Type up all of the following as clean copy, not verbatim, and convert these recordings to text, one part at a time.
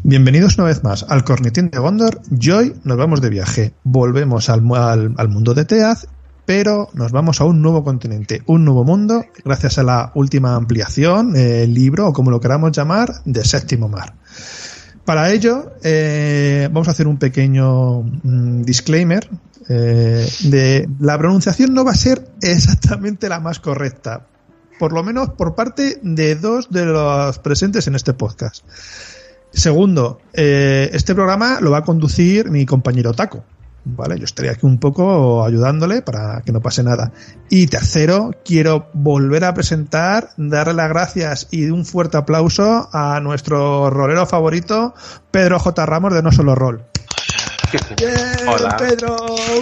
Bienvenidos una vez más al Cornetín de Gondor. Y hoy nos vamos de viaje. Volvemos al mundo de Teaz, pero nos vamos a un nuevo continente, un nuevo mundo, gracias a la última ampliación, libro o como lo queramos llamar, de Séptimo Mar. Para ello, vamos a hacer un pequeño disclaimer. De la pronunciación no va a ser exactamente la más correcta, por lo menos por parte de dos de los presentes en este podcast. Segundo, este programa lo va a conducir mi compañero Taco, ¿vale? Yo estaré aquí un poco ayudándole para que no pase nada. Y tercero, quiero volver a presentar, darle las gracias y un fuerte aplauso a nuestro rolero favorito, Pedro J. Ramos de No Solo Rol. Bien, hola Pedro.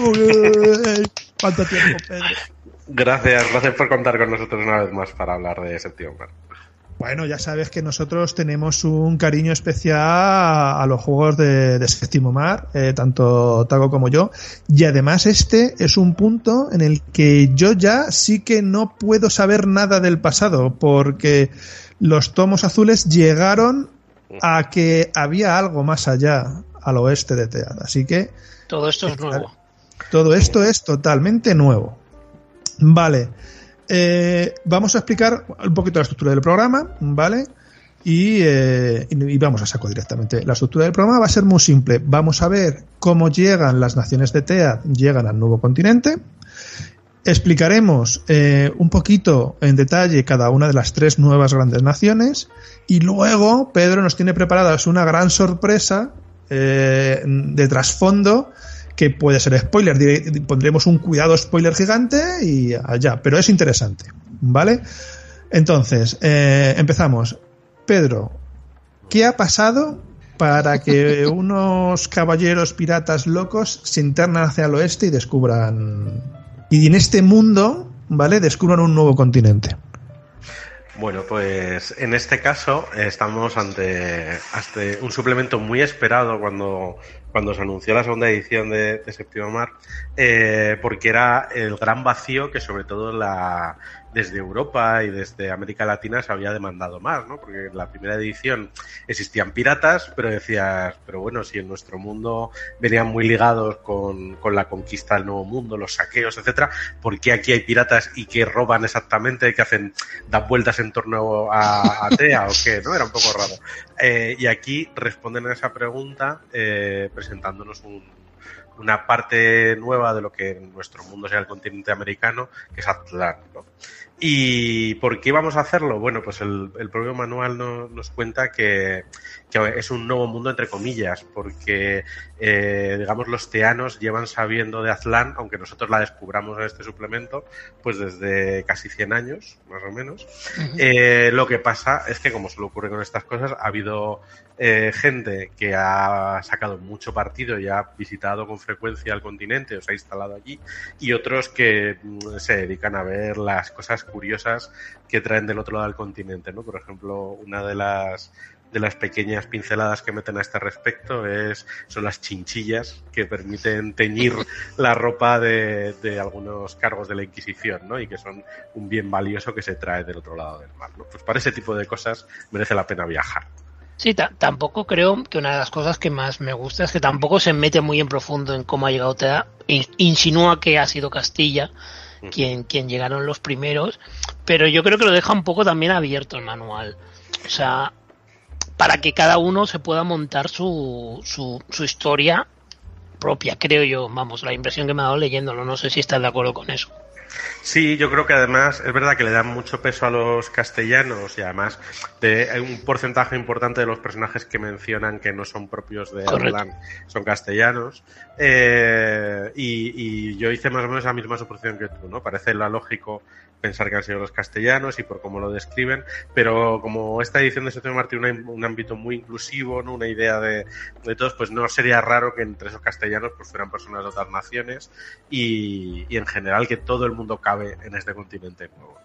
¿Cuánto tiempo, Pedro? Gracias por contar con nosotros una vez más para hablar de Séptimo Mar. Bueno, ya sabes que nosotros tenemos un cariño especial a los juegos de Séptimo Mar, tanto Tago como yo, y además este es un punto en el que yo ya sí que no puedo saber nada del pasado, porque los tomos azules llegaron a que había algo más allá, al oeste de Teaz, así que todo esto es nuevo. Todo esto es totalmente nuevo. Vale. Vamos a explicar un poquito la estructura del programa, ¿vale? Y vamos a saco directamente. La estructura del programa va a ser muy simple. Vamos a ver cómo llegan las naciones de Teaz, llegan al nuevo continente. Explicaremos un poquito en detalle cada una de las tres nuevas grandes naciones. Y luego Pedro nos tiene preparadas una gran sorpresa de trasfondo, que puede ser spoiler, pondremos un cuidado spoiler gigante y allá, pero es interesante, ¿vale? Entonces, empezamos. Pedro, ¿qué ha pasado para que unos caballeros piratas locos se internan hacia el oeste y descubran, y en este mundo, ¿vale?, descubran un nuevo continente? Bueno, pues en este caso estamos ante un suplemento muy esperado cuando se anunció la segunda edición de Séptimo Mar, porque era el gran vacío que sobre todo desde Europa y desde América Latina se había demandado más, ¿no? Porque en la primera edición existían piratas, pero decías, pero bueno, si en nuestro mundo venían muy ligados con la conquista del nuevo mundo, los saqueos, etcétera, ¿por qué aquí hay piratas y qué roban exactamente, qué hacen, dan vueltas en torno a Tea o qué, ¿no? Era un poco raro. Y aquí responden a esa pregunta presentándonos una parte nueva de lo que en nuestro mundo sea el continente americano, que es Aztlán, ¿no? ¿Y por qué vamos a hacerlo? Bueno, pues el propio manual nos cuenta que es un nuevo mundo entre comillas, porque digamos los teanos llevan sabiendo de Aztlán, aunque nosotros la descubramos en este suplemento, pues desde casi 100 años, más o menos. Uh-huh. Lo que pasa es que, como suele ocurrir con estas cosas, ha habido gente que ha sacado mucho partido y ha visitado con frecuencia el continente o se ha instalado allí, y otros que se dedican a ver las cosas curiosas que traen del otro lado del continente, ¿no? Por ejemplo, una de las pequeñas pinceladas que meten a este respecto son las chinchillas que permiten teñir la ropa de algunos cargos de la Inquisición, ¿no? Y que son un bien valioso que se trae del otro lado del mar, ¿no? Pues para ese tipo de cosas merece la pena viajar. Sí, tampoco creo que una de las cosas que más me gusta es que tampoco se mete muy en profundo en cómo ha llegado Tea. Insinúa que ha sido Castilla quien llegaron los primeros, pero yo creo que lo deja un poco también abierto el manual. O sea, para que cada uno se pueda montar su historia propia, creo yo. Vamos, la impresión que me ha dado leyéndolo. No sé si estás de acuerdo con eso. Sí, yo creo que además es verdad que le dan mucho peso a los castellanos y además hay un porcentaje importante de los personajes que mencionan que no son propios de Aztlán, son castellanos, y yo hice más o menos la misma suposición que tú, ¿no? Parece lógico pensar que han sido los castellanos y por cómo lo describen, pero como esta edición de Séptimo Mar tiene un ámbito muy inclusivo, ¿no? Una idea de todos, pues no sería raro que entre esos castellanos pues fueran personas de otras naciones y en general que todo el mundo cabe en este continente nuevo.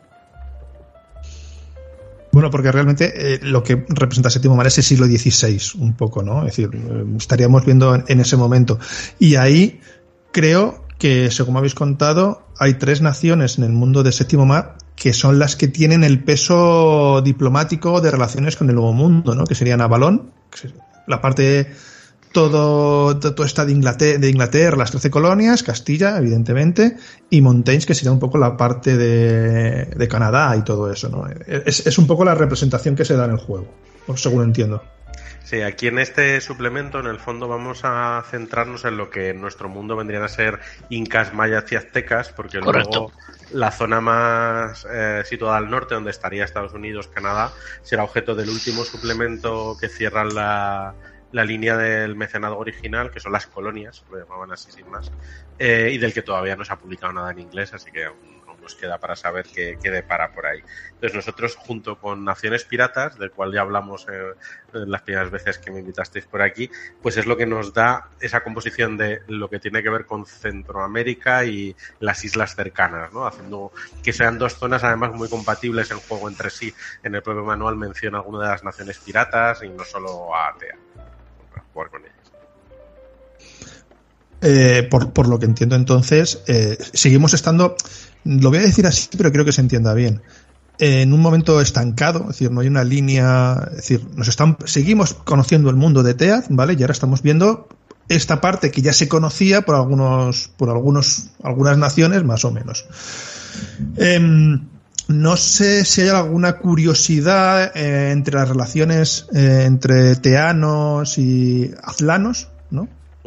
Bueno, porque realmente lo que representa Séptimo Mar es el siglo XVI, un poco, ¿no? Es decir, estaríamos viendo en ese momento. Y ahí creo que, según me habéis contado, hay 3 naciones en el mundo de Séptimo Mar que son las que tienen el peso diplomático de relaciones con el Nuevo Mundo, ¿no? Que serían Avalón, la parte todo está de Inglaterra, las 13 colonias, Castilla, evidentemente, y Montaigne, que sería un poco la parte de Canadá y todo eso, ¿no? Es un poco la representación que se da en el juego, según entiendo. Sí, aquí en este suplemento, en el fondo, vamos a centrarnos en lo que en nuestro mundo vendrían a ser incas, mayas y aztecas, porque Correcto. luego la zona más situada al norte, donde estaría Estados Unidos, Canadá, será objeto del último suplemento que cierra la línea del mecenazgo original, que son las colonias, lo llamaban así sin más, y del que todavía no se ha publicado nada en inglés, así que aún nos queda para saber qué depara por ahí. Entonces nosotros, junto con Naciones Piratas, del cual ya hablamos las primeras veces que me invitasteis por aquí, pues es lo que nos da esa composición de lo que tiene que ver con Centroamérica y las islas cercanas, ¿no? Haciendo que sean dos zonas además muy compatibles en juego entre sí. En el propio manual menciona alguna de las Naciones Piratas y no solo a Atea, para jugar con ellas. Por lo que entiendo, entonces, seguimos estando, lo voy a decir así, pero creo que se entienda bien, en un momento estancado, es decir, no hay una línea, es decir, seguimos conociendo el mundo de Teaz, ¿vale? Y ahora estamos viendo esta parte que ya se conocía por algunas naciones, más o menos. No sé si hay alguna curiosidad entre las relaciones entre teanos y azlanos, ¿no?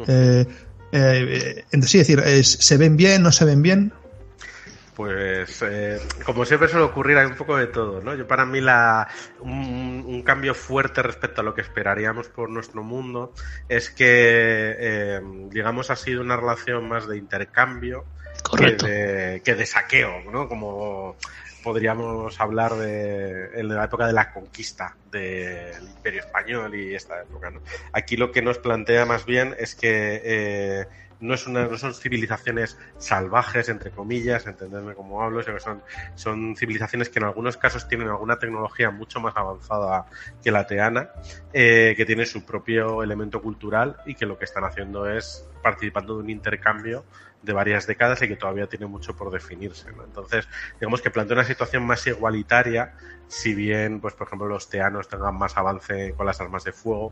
Sí, es decir, ¿se ven bien, no se ven bien? Pues como siempre suele ocurrir, hay un poco de todo, ¿no? Yo para mí un cambio fuerte respecto a lo que esperaríamos por nuestro mundo es que, digamos, ha sido una relación más de intercambio que de saqueo, ¿no? Como podríamos hablar en la época de la conquista del Imperio Español y esta época, ¿no? Aquí lo que nos plantea más bien es que no son civilizaciones salvajes, entre comillas, entenderme cómo hablo, sino que son civilizaciones que en algunos casos tienen alguna tecnología mucho más avanzada que la teana, que tiene su propio elemento cultural y que lo que están haciendo es participando de un intercambio de varias décadas y que todavía tiene mucho por definirse, ¿no? Entonces, digamos que plantea una situación más igualitaria, si bien, pues por ejemplo, los teanos tengan más avance con las armas de fuego,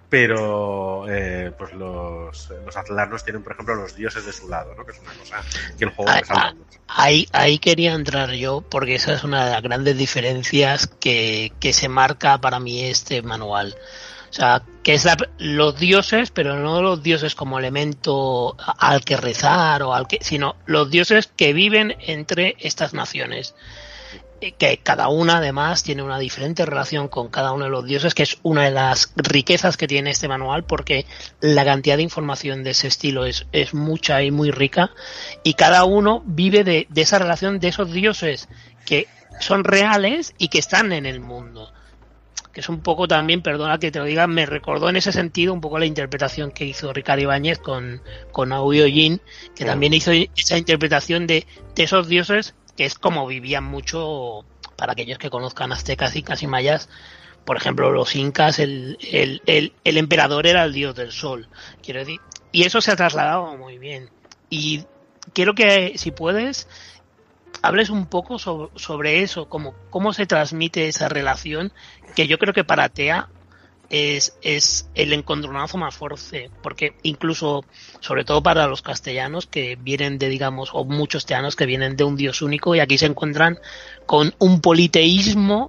pero pues los atlanos tienen, por ejemplo, los dioses de su lado, ¿no? Que es una cosa que el juego resalta mucho. Ahí quería entrar yo, porque esa es una de las grandes diferencias que se marca para mí este manual. O sea, que es los dioses, pero no los dioses como elemento al que rezar sino los dioses que viven entre estas naciones. Que cada una además tiene una diferente relación con cada uno de los dioses, que es una de las riquezas que tiene este manual, porque la cantidad de información de ese estilo es mucha y muy rica, y cada uno vive de esa relación de esos dioses que son reales y que están en el mundo. Que es un poco también, perdona que te lo diga, me recordó en ese sentido un poco la interpretación que hizo Ricardo Ibáñez con Aurelio Gin, que también hizo esa interpretación de esos dioses, que es como vivían mucho, para aquellos que conozcan aztecas, incas y mayas. Por ejemplo, los incas, el emperador era el dios del sol, quiero decir, y eso se ha trasladado muy bien. Y quiero que, si puedes, hables un poco sobre eso, cómo se transmite esa relación, que yo creo que para Tea es el encontronazo más fuerte, porque incluso, sobre todo para los castellanos que vienen de, digamos, o muchos teanos que vienen de un dios único, y aquí se encuentran con un politeísmo,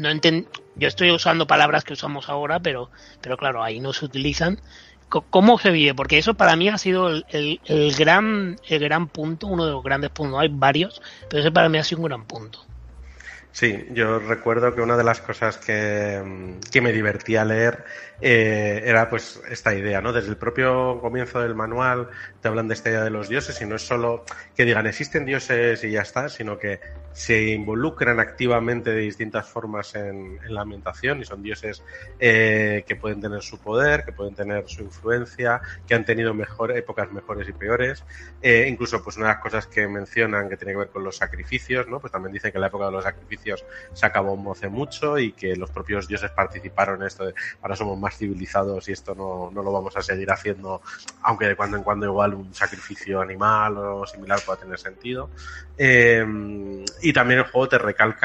yo estoy usando palabras que usamos ahora, pero claro, ahí no se utilizan. ¿Cómo se vive? Porque eso para mí ha sido el gran punto, uno de los grandes puntos. Hay varios, pero ese para mí ha sido un gran punto. Sí, yo recuerdo que una de las cosas que me divertía leer era pues esta idea, ¿no? Desde el propio comienzo del manual te hablan de esta idea de los dioses, y no es solo que digan existen dioses y ya está, sino que se involucran activamente de distintas formas en la ambientación, y son dioses que pueden tener su poder, que pueden tener su influencia, que han tenido épocas mejores y peores. Incluso pues una de las cosas que mencionan que tiene que ver con los sacrificios, ¿no? Pues también dicen que la época de los sacrificios se acabó hace mucho y que los propios dioses participaron en esto de ahora somos más civilizados y esto no lo vamos a seguir haciendo, aunque de cuando en cuando igual un sacrificio animal o similar pueda tener sentido. Y también el juego te recalca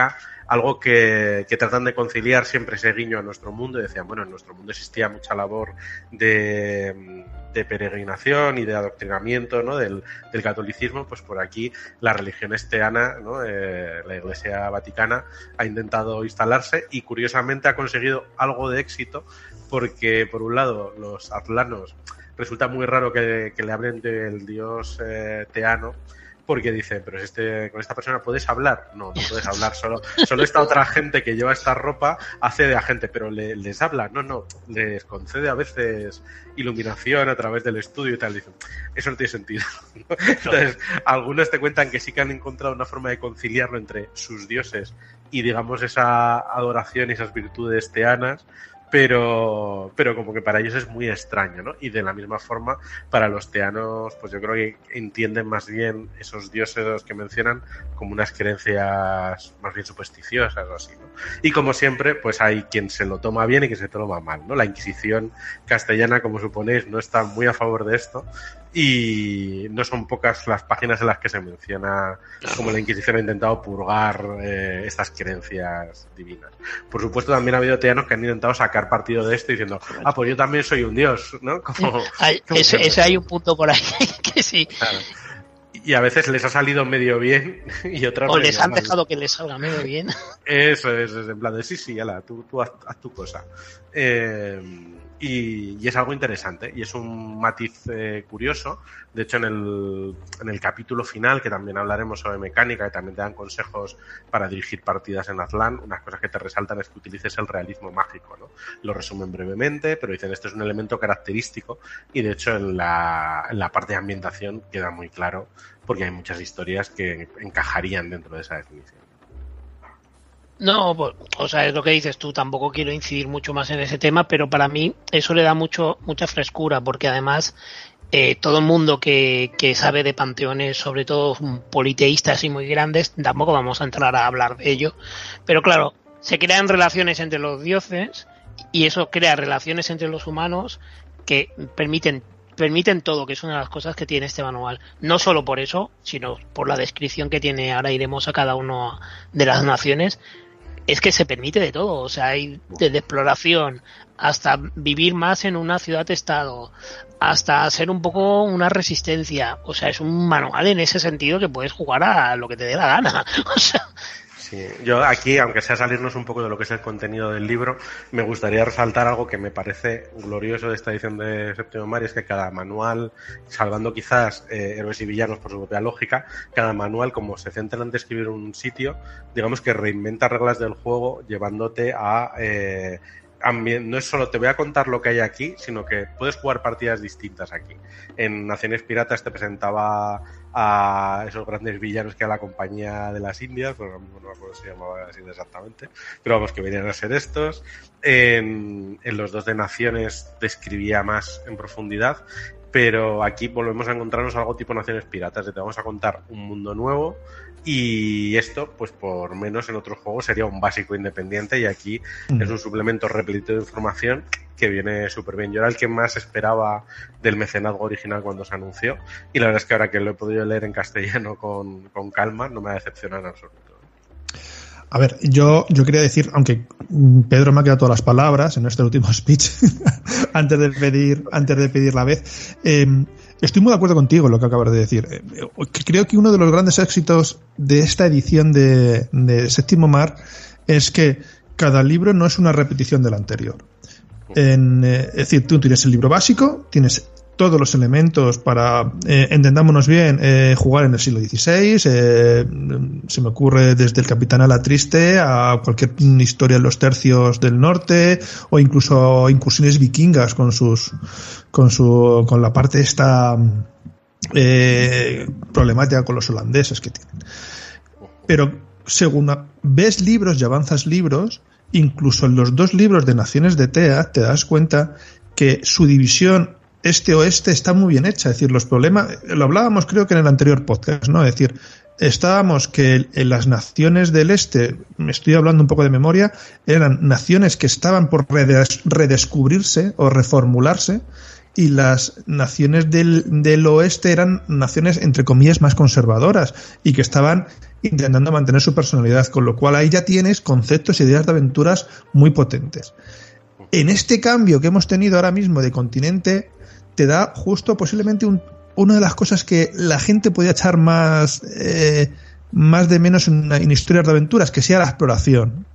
algo que tratan de conciliar siempre ese guiño a nuestro mundo, y decían, bueno, en nuestro mundo existía mucha labor de peregrinación y de adoctrinamiento, ¿no? del catolicismo, pues por aquí la religión teana, ¿no? La Iglesia Vaticana ha intentado instalarse y curiosamente ha conseguido algo de éxito, porque por un lado los atlanos resulta muy raro que le hablen del dios teano, porque dice, pero con esta persona puedes hablar. No puedes hablar, solo esta otra gente que lleva esta ropa hace de agente, pero les habla, no, les concede a veces iluminación a través del estudio y tal. Dicen, eso no tiene sentido. Entonces, algunos te cuentan que sí que han encontrado una forma de conciliarlo entre sus dioses y, digamos, esa adoración y esas virtudes teanas, pero como que para ellos es muy extraño, ¿no? Y de la misma forma, para los teanos, pues yo creo que entienden más bien esos dioses que mencionan como unas creencias más bien supersticiosas o así, ¿no? Y como siempre, pues hay quien se lo toma bien y quien se lo toma mal, ¿no? La Inquisición castellana, como suponéis, no está muy a favor de esto, y no son pocas las páginas en las que se menciona cómo la Inquisición ha intentado purgar estas creencias divinas. Por supuesto, también ha habido teanos que han intentado sacar partido de esto diciendo, pues yo también soy un dios, ¿no? Ese hay un punto por ahí que sí. Claro. Y a veces les ha salido medio bien y otras o les han dejado que les salga medio bien. Eso es en plan de sí, ala, tú haz tu cosa. Y es algo interesante y es un matiz curioso. De hecho, en el capítulo final, que también hablaremos sobre mecánica, que también te dan consejos para dirigir partidas en Aztlán, unas cosas que te resaltan es que utilices el realismo mágico, ¿no? Lo resumen brevemente, pero dicen esto es un elemento característico y de hecho en la parte de ambientación queda muy claro porque hay muchas historias que encajarían dentro de esa definición. No, pues, o sea, es lo que dices tú, tampoco quiero incidir mucho más en ese tema, pero para mí eso le da mucha frescura, porque además todo el mundo que sabe de panteones, sobre todo politeístas y muy grandes, tampoco vamos a entrar a hablar de ello, pero claro, se crean relaciones entre los dioses y eso crea relaciones entre los humanos que permiten todo, que es una de las cosas que tiene este manual. No solo por eso, sino por la descripción que tiene, ahora iremos a cada una de las naciones, es que se permite de todo, o sea, hay desde exploración hasta vivir más en una ciudad-estado, hasta hacer un poco una resistencia, o sea, es un manual en ese sentido que puedes jugar a lo que te dé la gana, o sea... Sí, yo aquí, aunque sea salirnos un poco de lo que es el contenido del libro, me gustaría resaltar algo que me parece glorioso de esta edición de Séptimo Mar, y es que cada manual, salvando quizás héroes y villanos por su propia lógica, cada manual, como se centra en describir un sitio, digamos que reinventa reglas del juego llevándote a... no es solo te voy a contar lo que hay aquí, sino que puedes jugar partidas distintas aquí. En Naciones Piratas te presentaba a esos grandes villanos que era la Compañía de las Indias, pues no me acuerdo si se llamaba así exactamente, pero vamos, que venían a ser estos. En los dos de Naciones describía más en profundidad, pero aquí volvemos a encontrarnos algo tipo Naciones Piratas, de te vamos a contar un mundo nuevo. Y esto, pues por menos en otros juegos sería un básico independiente, y aquí es un suplemento repleto de información que viene súper bien. Yo era el que más esperaba del mecenazgo original cuando se anunció, y la verdad es que ahora que lo he podido leer en castellano con calma, no me ha decepcionado en absoluto. A ver, yo quería decir, aunque Pedro me ha quedado todas las palabras en este último speech antes de pedir la vez, estoy muy de acuerdo contigo en lo que acabas de decir. Creo que uno de los grandes éxitos de esta edición de Séptimo Mar es que cada libro no es una repetición del anterior. Es decir, tú tienes el libro básico, tienes todos los elementos para, entendámonos bien, jugar en el siglo XVI. Se me ocurre desde el Capitán a la Triste a cualquier historia en los tercios del norte, o incluso incursiones vikingas con la parte esta problemática con los holandeses que tienen. Pero según ves libros y avanzas libros, incluso en los dos libros de Naciones de Tea te das cuenta que su división este-oeste está muy bien hecha. Es decir, los problemas, lo hablábamos creo que en el anterior podcast, ¿no? Es decir, estábamos que en las naciones del este, me estoy hablando un poco de memoria, eran naciones que estaban por redescubrirse o reformularse, y las naciones del oeste eran naciones, entre comillas, más conservadoras y que estaban intentando mantener su personalidad, con lo cual ahí ya tienes conceptos y ideas de aventuras muy potentes. En este cambio que hemos tenido ahora mismo de continente, te da justo posiblemente una de las cosas que la gente podía echar más de menos en historias de aventuras, que sea la exploración.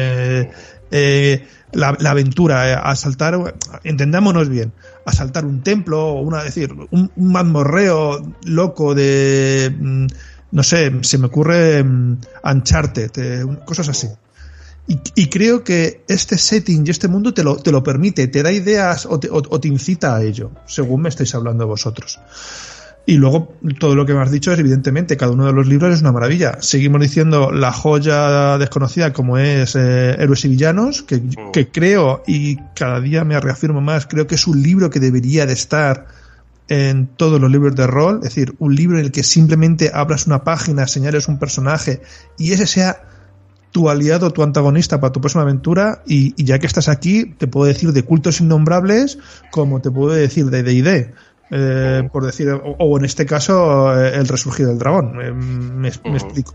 La aventura, asaltar, entendámonos bien, asaltar un templo o un mazmorreo loco de, no sé, se me ocurre Uncharted, cosas así. Y creo que este setting y este mundo te lo permite, te da ideas o te incita a ello, según me estáis hablando vosotros. Y luego, todo lo que me has dicho es, evidentemente, cada uno de los libros es una maravilla. Seguimos diciendo la joya desconocida como es Héroes y Villanos, que creo, y cada día me reafirmo más, creo que es un libro que debería de estar en todos los libros de rol. Es decir, un libro en el que simplemente abras una página, señales un personaje y ese sea tu aliado, tu antagonista para tu próxima aventura. Y ya que estás aquí, te puedo decir de Cultos Innombrables como te puedo decir de D&D. Por decir, o en este caso el Resurgir del Dragón, me explico.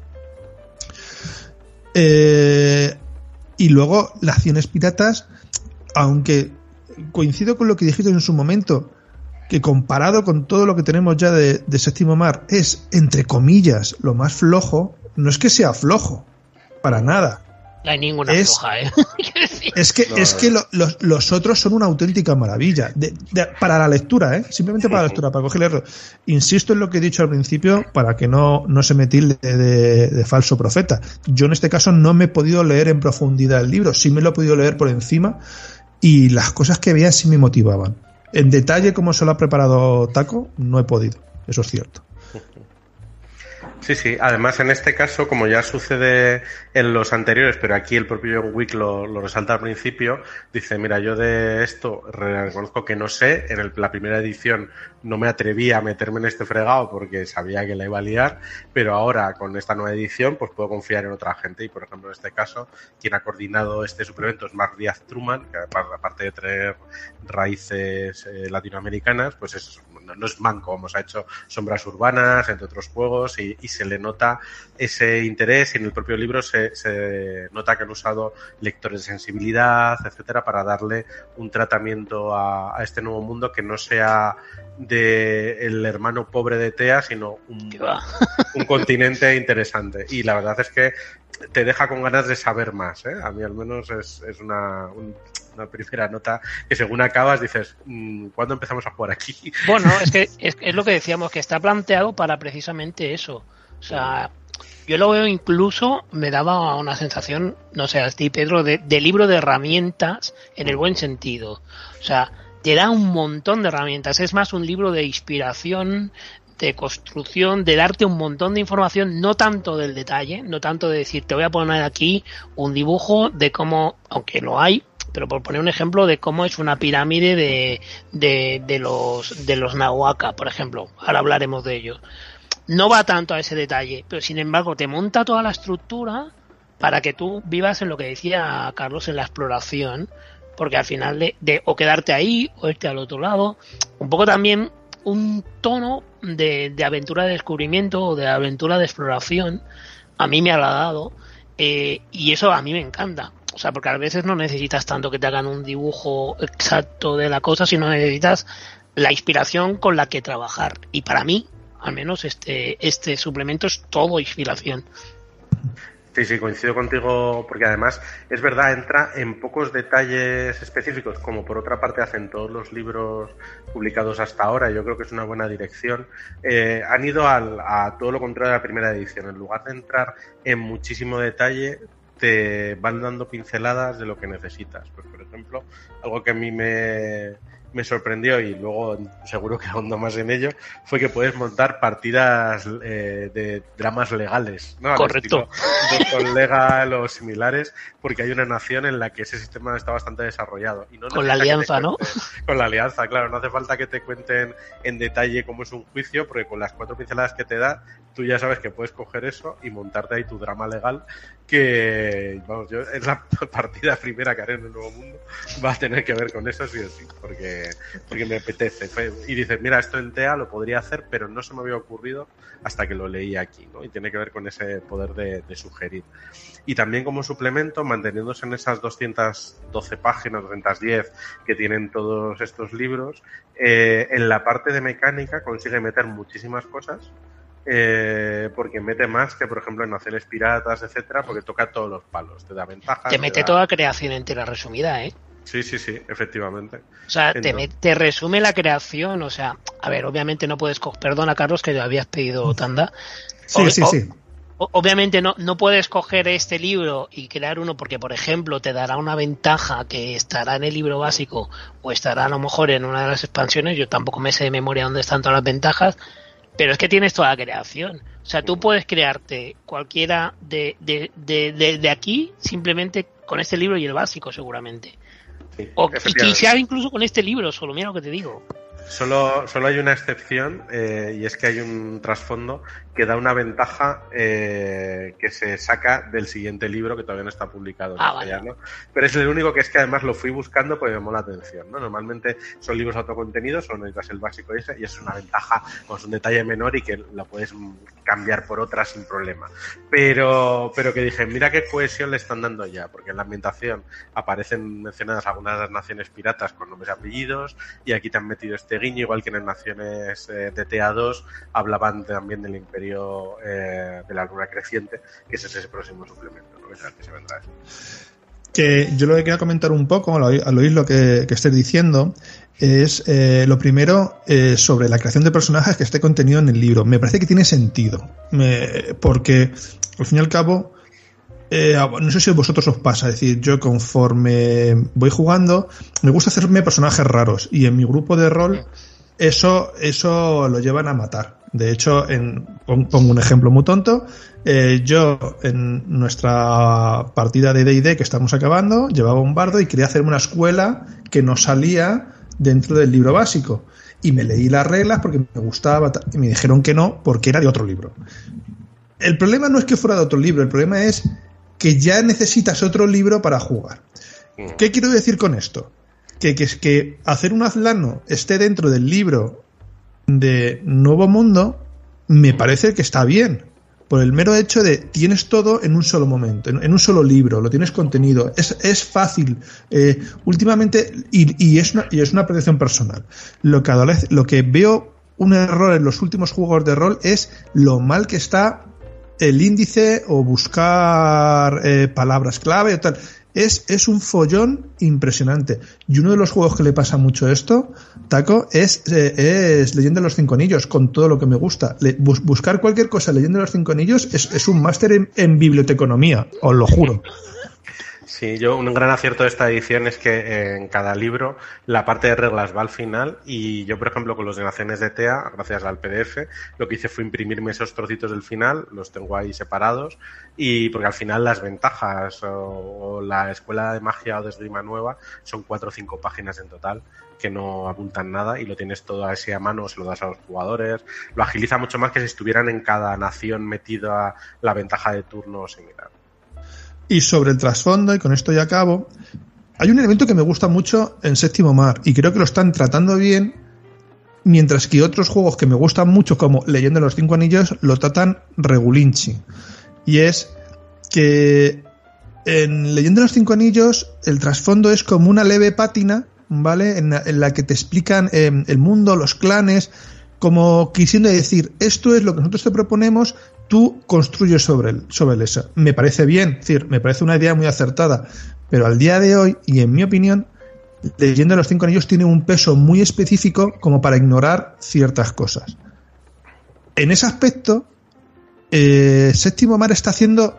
Y luego las Acciones Piratas, aunque coincido con lo que dijiste en su momento, que comparado con todo lo que tenemos ya de Séptimo Mar es, entre comillas, lo más flojo. No es que sea flojo, para nada. No hay ninguna floja, Es que los otros son una auténtica maravilla. Para la lectura, simplemente para la lectura, para cogerlo. Insisto en lo que he dicho al principio para que no se me tilde de falso profeta. Yo en este caso no me he podido leer en profundidad el libro, sí me lo he podido leer por encima y las cosas que veía sí me motivaban. En detalle, como se lo ha preparado Taco, no he podido. Eso es cierto. Sí, sí. Además, en este caso, como ya sucede en los anteriores, pero aquí el propio John Wick lo resalta al principio, dice, mira, yo de esto reconozco que no sé, en la primera edición no me atreví a meterme en este fregado porque sabía que la iba a liar, pero ahora con esta nueva edición pues puedo confiar en otra gente y, por ejemplo, en este caso, quien ha coordinado este suplemento es Marc Díaz Truman, que aparte de tener raíces latinoamericanas, pues no es manco, vamos, ha hecho Sombras Urbanas, entre otros juegos, y se le nota ese interés y en el propio libro se nota que han usado lectores de sensibilidad, etcétera, para darle un tratamiento a este nuevo mundo que no sea de el hermano pobre de Tea, sino un continente interesante. Y la verdad es que te deja con ganas de saber más, A mí al menos es una primera nota que según acabas dices, ¿cuándo empezamos a jugar aquí? Bueno, es lo que decíamos, que está planteado para precisamente eso. O sea, yo lo veo, incluso me daba una sensación, no sé, a ti, Pedro, de libro de herramientas en el buen sentido. O sea, te da un montón de herramientas. Es más un libro de inspiración, de construcción, de darte un montón de información, no tanto del detalle, no tanto de decir, te voy a poner aquí un dibujo de cómo, aunque lo hay, pero por poner un ejemplo de cómo es una pirámide de los Nahuaca, por ejemplo. Ahora hablaremos de ello. No va tanto a ese detalle, pero sin embargo te monta toda la estructura para que tú vivas en lo que decía Carlos, en la exploración, porque al final o quedarte ahí o irte al otro lado, un poco también un tono de aventura de descubrimiento o de aventura de exploración, a mí me ha agradado, y eso a mí me encanta. O sea, porque a veces no necesitas tanto que te hagan un dibujo exacto de la cosa, sino necesitas la inspiración con la que trabajar. Y para mí, al menos este suplemento es todo inspiración. Sí, coincido contigo, porque además es verdad, entra en pocos detalles específicos, como por otra parte hacen todos los libros publicados hasta ahora. Yo creo que es una buena dirección. Han ido a todo lo contrario de la primera edición. En lugar de entrar en muchísimo detalle, te van dando pinceladas de lo que necesitas. Pues, por ejemplo, algo que a mí me sorprendió, y luego seguro que ahondo más en ello, fue que puedes montar partidas de dramas legales, ¿no? Correcto. Con legal o similares, porque hay una nación en la que ese sistema está bastante desarrollado. Y no con la alianza, ¿no? Con la alianza, claro. No hace falta que te cuenten en detalle cómo es un juicio, porque con las 4 pinceladas que te da, tú ya sabes que puedes coger eso y montarte ahí tu drama legal, que, vamos, es la partida primera que haré en el Nuevo Mundo, va a tener que ver con eso sí o sí, porque porque me apetece. Y dices, mira, esto en TEA lo podría hacer, pero no se me había ocurrido hasta que lo leí aquí, ¿no? Y tiene que ver con ese poder de sugerir. Y también como suplemento, manteniéndose en esas 212 páginas, 210 que tienen todos estos libros, en la parte de mecánica consigue meter muchísimas cosas, porque mete más que, por ejemplo, en Naciones Piratas, etcétera, porque toca todos los palos, te da ventajas. Te mete toda creación entera resumida, ¿eh? Sí, efectivamente. O sea, te resume la creación, o sea, a ver, obviamente no puedes perdona, Carlos, que habías pedido tanda. Sí. Obviamente no puedes coger este libro y crear uno porque, por ejemplo, te dará una ventaja que estará en el libro básico o estará a lo mejor en una de las expansiones. Yo tampoco me sé de memoria dónde están todas las ventajas, pero es que tienes toda la creación. O sea, tú puedes crearte cualquiera de aquí simplemente con este libro y el básico, seguramente. Sí, y quizá incluso con este libro solo, mira lo que te digo. Solo hay una excepción, y es que hay un trasfondo que da una ventaja que se saca del siguiente libro que todavía no está publicado en castellano. Vale. Pero es el único que es que además lo fui buscando porque me llamó la atención, ¿no? Normalmente son libros autocontenidos, solo necesitas el básico ese, y es una ventaja, pues un detalle menor y que la puedes cambiar por otra sin problema. Pero que dije, mira qué cohesión le están dando ya, porque en la ambientación aparecen mencionadas algunas de las naciones piratas con nombres y apellidos, y aquí te han metido este guiño, igual que en las naciones de TA2 hablaban también del imperio de la luna creciente, que ese es ese próximo suplemento, ¿no? Que se vendrá eso. Que yo lo que quería comentar un poco al oír lo que estés diciendo es lo primero sobre la creación de personajes que esté contenido en el libro. Me parece que tiene sentido, porque al fin y al cabo no sé si a vosotros os pasa, es decir, yo conforme voy jugando me gusta hacerme personajes raros y en mi grupo de rol eso lo llevan a matar. De hecho, pongo un ejemplo muy tonto. Yo en nuestra partida de D&D que estamos acabando llevaba un bardo y quería hacerme una escuela que no salía dentro del libro básico y me leí las reglas porque me gustaba y me dijeron que no porque era de otro libro. El problema no es que fuera de otro libro, el problema es que ya necesitas otro libro para jugar. ¿Qué quiero decir con esto? Que hacer un Azlano esté dentro del libro de Nuevo Mundo me parece que está bien, por el mero hecho de tienes todo en un solo momento, en un solo libro, lo tienes contenido, es fácil, últimamente, y es una apreciación personal. Lo que veo un error en los últimos juegos de rol es lo mal que está el índice o buscar palabras clave o tal. Es un follón impresionante. Y uno de los juegos que le pasa mucho esto, Taco, es Leyenda de los Cinco Anillos, con todo lo que me gusta. Buscar cualquier cosa Leyenda de los Cinco Anillos es un máster en biblioteconomía, os lo juro. Sí, un gran acierto de esta edición es que en cada libro la parte de reglas va al final, y yo, por ejemplo, con los de Naciones de TEA, gracias al PDF, lo que hice fue imprimirme esos trocitos del final, los tengo ahí separados, y porque al final las ventajas o la escuela de magia o de esgrima nueva son 4 o 5 páginas en total que no apuntan nada, y lo tienes todo así a mano, se lo das a los jugadores, lo agiliza mucho más que si estuvieran en cada nación metida la ventaja de turno similar. Y sobre el trasfondo, y con esto ya acabo, hay un elemento que me gusta mucho en Séptimo Mar, y creo que lo están tratando bien, mientras que otros juegos que me gustan mucho, como Leyenda de los Cinco Anillos, lo tratan regulinchi. Y es que en Leyenda de los Cinco Anillos el trasfondo es como una leve pátina, ¿vale? En la que te explican el mundo, los clanes, como quisiendo decir, esto es lo que nosotros te proponemos, tú construyes sobre eso. Me parece bien, es decir, me parece una idea muy acertada, pero al día de hoy, y en mi opinión, Leyenda de los Cinco Anillos tiene un peso muy específico como para ignorar ciertas cosas. En ese aspecto, Séptimo Mar está haciendo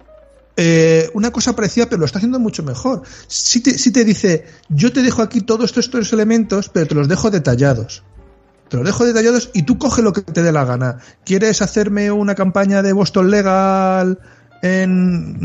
una cosa parecida, pero lo está haciendo mucho mejor. Si te dice, yo te dejo aquí todos estos elementos, pero te los dejo detallados. Y tú coge lo que te dé la gana. ¿Quieres hacerme una campaña de Boston Legal en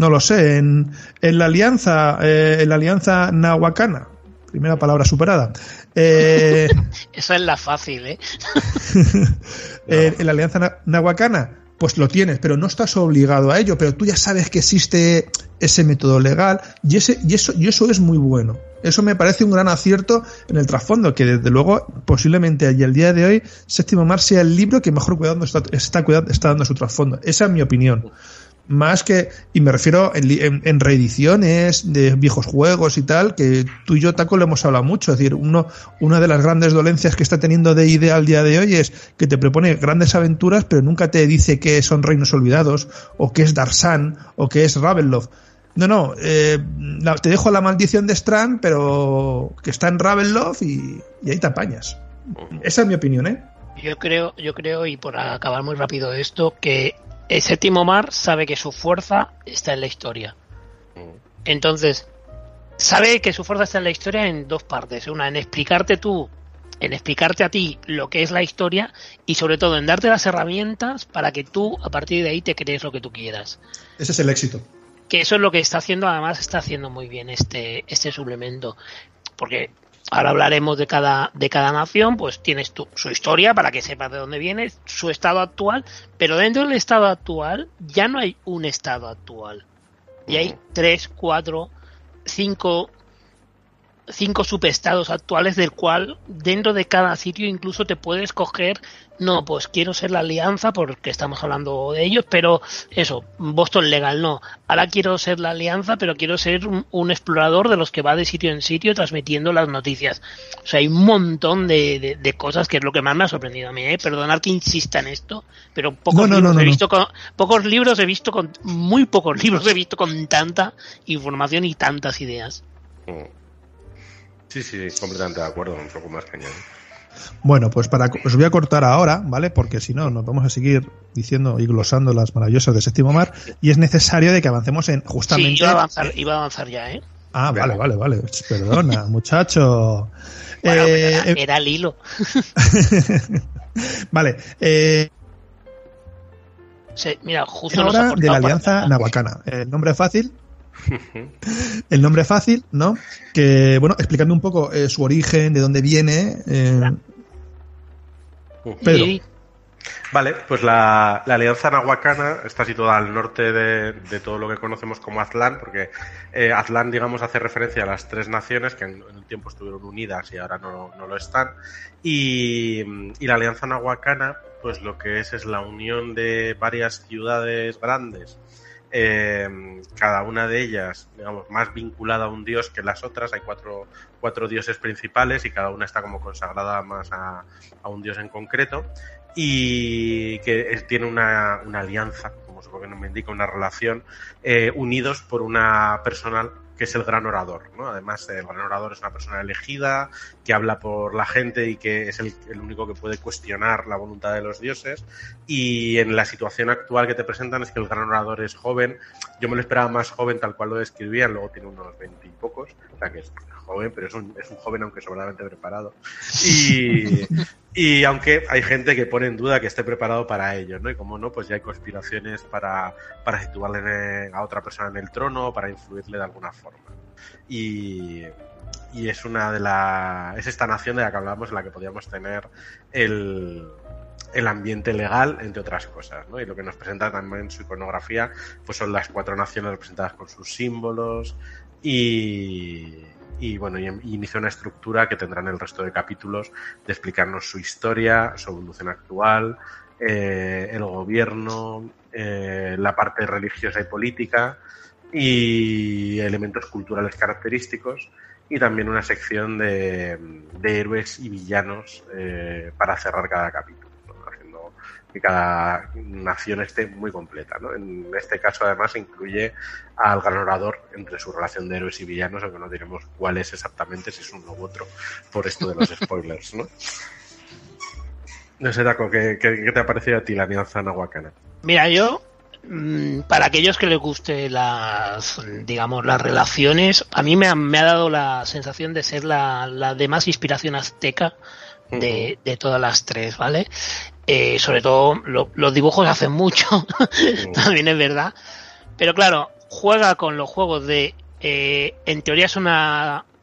la alianza Nahuacana? Primera palabra superada. Esa es la fácil, ¿eh? En la alianza Nahuacana, pues lo tienes, pero no estás obligado a ello, pero tú ya sabes que existe ese método legal y eso es muy bueno. Eso me parece un gran acierto en el trasfondo, que desde luego posiblemente y al día de hoy Séptimo Mar sea el libro que mejor está dando su trasfondo. Esa es mi opinión. Más que, y me refiero en reediciones de viejos juegos y tal, que tú y yo, Taco, lo hemos hablado mucho. Es decir, una de las grandes dolencias que está teniendo D&D al día de hoy es que te propone grandes aventuras, pero nunca te dice que son reinos olvidados, o que es Darsan, o que es Ravenloft. No, te dejo la maldición de Strand, pero que está en Ravenloft y ahí te apañas. Esa es mi opinión, ¿eh? Yo creo, y por acabar muy rápido esto, que el Séptimo Mar sabe que su fuerza está en la historia. Entonces, sabe que su fuerza está en la historia en dos partes. Una, en explicarte a ti lo que es la historia, y sobre todo en darte las herramientas para que tú, a partir de ahí, te crees lo que tú quieras. Ese es el éxito. Que eso es lo que está haciendo, además está haciendo muy bien este suplemento. Porque ahora hablaremos de cada nación, pues tienes su historia para que sepas de dónde viene, su estado actual, pero dentro del estado actual ya no hay un estado actual. Y hay 3, 4, 5 subestados actuales, del cual dentro de cada sitio incluso te puedes coger, no, pues quiero ser la Alianza porque estamos hablando de ellos, pero eso, Boston Legal no, ahora quiero ser la Alianza, pero quiero ser un explorador de los que va de sitio en sitio transmitiendo las noticias. O sea, hay un montón de cosas, que es lo que más me ha sorprendido a mí, perdonad que insista en esto, pero pocos libros he visto con tanta información y tantas ideas. Sí, completamente de acuerdo, un poco más que añadir. Bueno, pues os voy a cortar ahora, ¿vale? Porque si no, nos vamos a seguir diciendo y glosando las maravillosas de Séptimo Mar, y es necesario de que avancemos en justamente... Sí, iba a avanzar ya, ¿eh? Ah, vale. Perdona, muchacho. Bueno, era el hilo. Vale. Sí, mira, justo ahora de la Alianza Nahuacana. El nombre fácil, ¿no? Que, bueno, explicando un poco su origen, de dónde viene. Pedro. Vale, pues la Alianza Nahuacana está situada al norte de todo lo que conocemos como Aztlán, porque Aztlán, digamos, hace referencia a las 3 naciones que en un tiempo estuvieron unidas y ahora no lo están. Y la Alianza Nahuacana, pues lo que es la unión de varias ciudades grandes, cada una de ellas, digamos, más vinculada a un dios que las otras. Hay cuatro dioses principales y cada una está como consagrada más a un dios en concreto, y que tiene una alianza, como su propio nombre indica, una relación, unidos por una persona que es el Gran Orador, ¿no? Además, el Gran Orador es una persona elegida, que habla por la gente y que es el único que puede cuestionar la voluntad de los dioses. Y en la situación actual que te presentan es que el Gran Orador es joven. Yo me lo esperaba más joven, tal cual lo describían, luego tiene unos 20 y pocos, o sea que es joven, pero es un joven aunque sobradamente preparado. Y aunque hay gente que pone en duda que esté preparado para ello, ¿no? Y como no, pues ya hay conspiraciones para situarle a otra persona en el trono, para influirle de alguna forma. Y es es esta nación de la que hablamos, en la que podríamos tener el ambiente legal, entre otras cosas, ¿no? Y lo que nos presenta también en su iconografía, pues son las 4 naciones representadas con sus símbolos y bueno, y inicia una estructura que tendrán el resto de capítulos de explicarnos su historia, su evolución actual, el gobierno, la parte religiosa y política y elementos culturales característicos, y también una sección de héroes y villanos para cerrar cada capítulo, ¿no? Haciendo que cada nación esté muy completa, ¿no? En este caso, además, incluye al Gran Orador entre su relación de héroes y villanos, aunque no diremos cuál es exactamente, si es uno u otro, por esto de los spoilers, ¿no? No sé, Taco, ¿qué te ha parecido a ti la Alianza Nahuacana? Mira, yo, para aquellos que les guste las relaciones, a mí me ha dado la sensación de ser la de más inspiración azteca de todas las 3, ¿vale? Sobre todo los dibujos hacen mucho, también es verdad, pero claro, juega con los juegos de, en teoría es una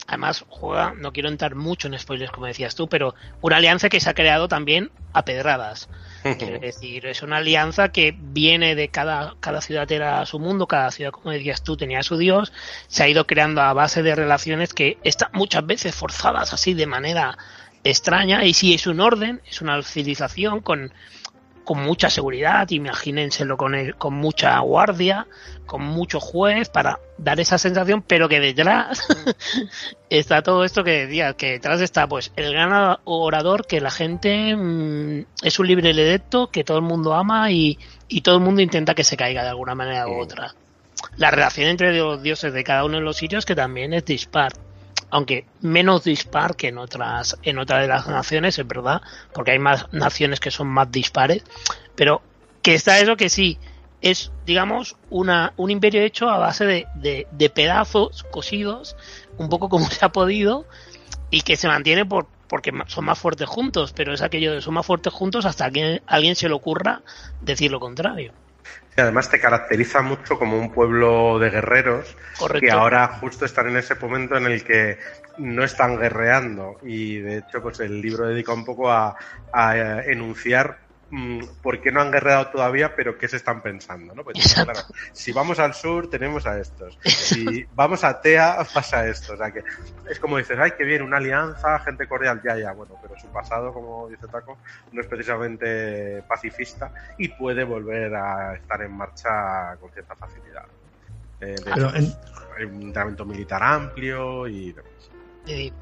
además juega, no quiero entrar mucho en spoilers como decías tú, pero una alianza que se ha creado también a pedradas. Es decir, es una alianza que viene de cada ciudad era su mundo, cada ciudad, como decías tú, tenía su dios, se ha ido creando a base de relaciones que están muchas veces forzadas así de manera extraña, y sí es un orden, es una civilización con mucha seguridad, imagínenselo con mucha guardia, con mucho juez para dar esa sensación, pero que detrás está todo esto que decía, que detrás está pues el gran orador, que la gente es un libre electo, que todo el mundo ama y todo el mundo intenta que se caiga de alguna manera u otra. La relación entre los dioses de cada uno de los sitios, que también es dispar, aunque menos dispar que en otra de las naciones, es verdad, porque hay más naciones que son más dispares, pero que está eso que sí, es, digamos, un imperio hecho a base de pedazos cosidos, un poco como se ha podido, y que se mantiene porque son más fuertes juntos, pero es aquello de son más fuertes juntos hasta que a alguien se le ocurra decir lo contrario. Y además te caracteriza mucho como un pueblo de guerreros. Correcto. Que ahora justo están en ese momento en el que no están guerreando, y de hecho pues el libro dedica un poco a enunciar por qué no han guerreado todavía, pero qué se están pensando, ¿no? Pues, claro, si vamos al sur tenemos a estos, si vamos a Tea pasa esto, o sea que es como dices, ay, qué bien, una alianza, gente cordial, ya, bueno, pero su pasado, como dice Taco, no es precisamente pacifista y puede volver a estar en marcha con cierta facilidad. De hecho, hay un entrenamiento militar amplio y demás. Sí.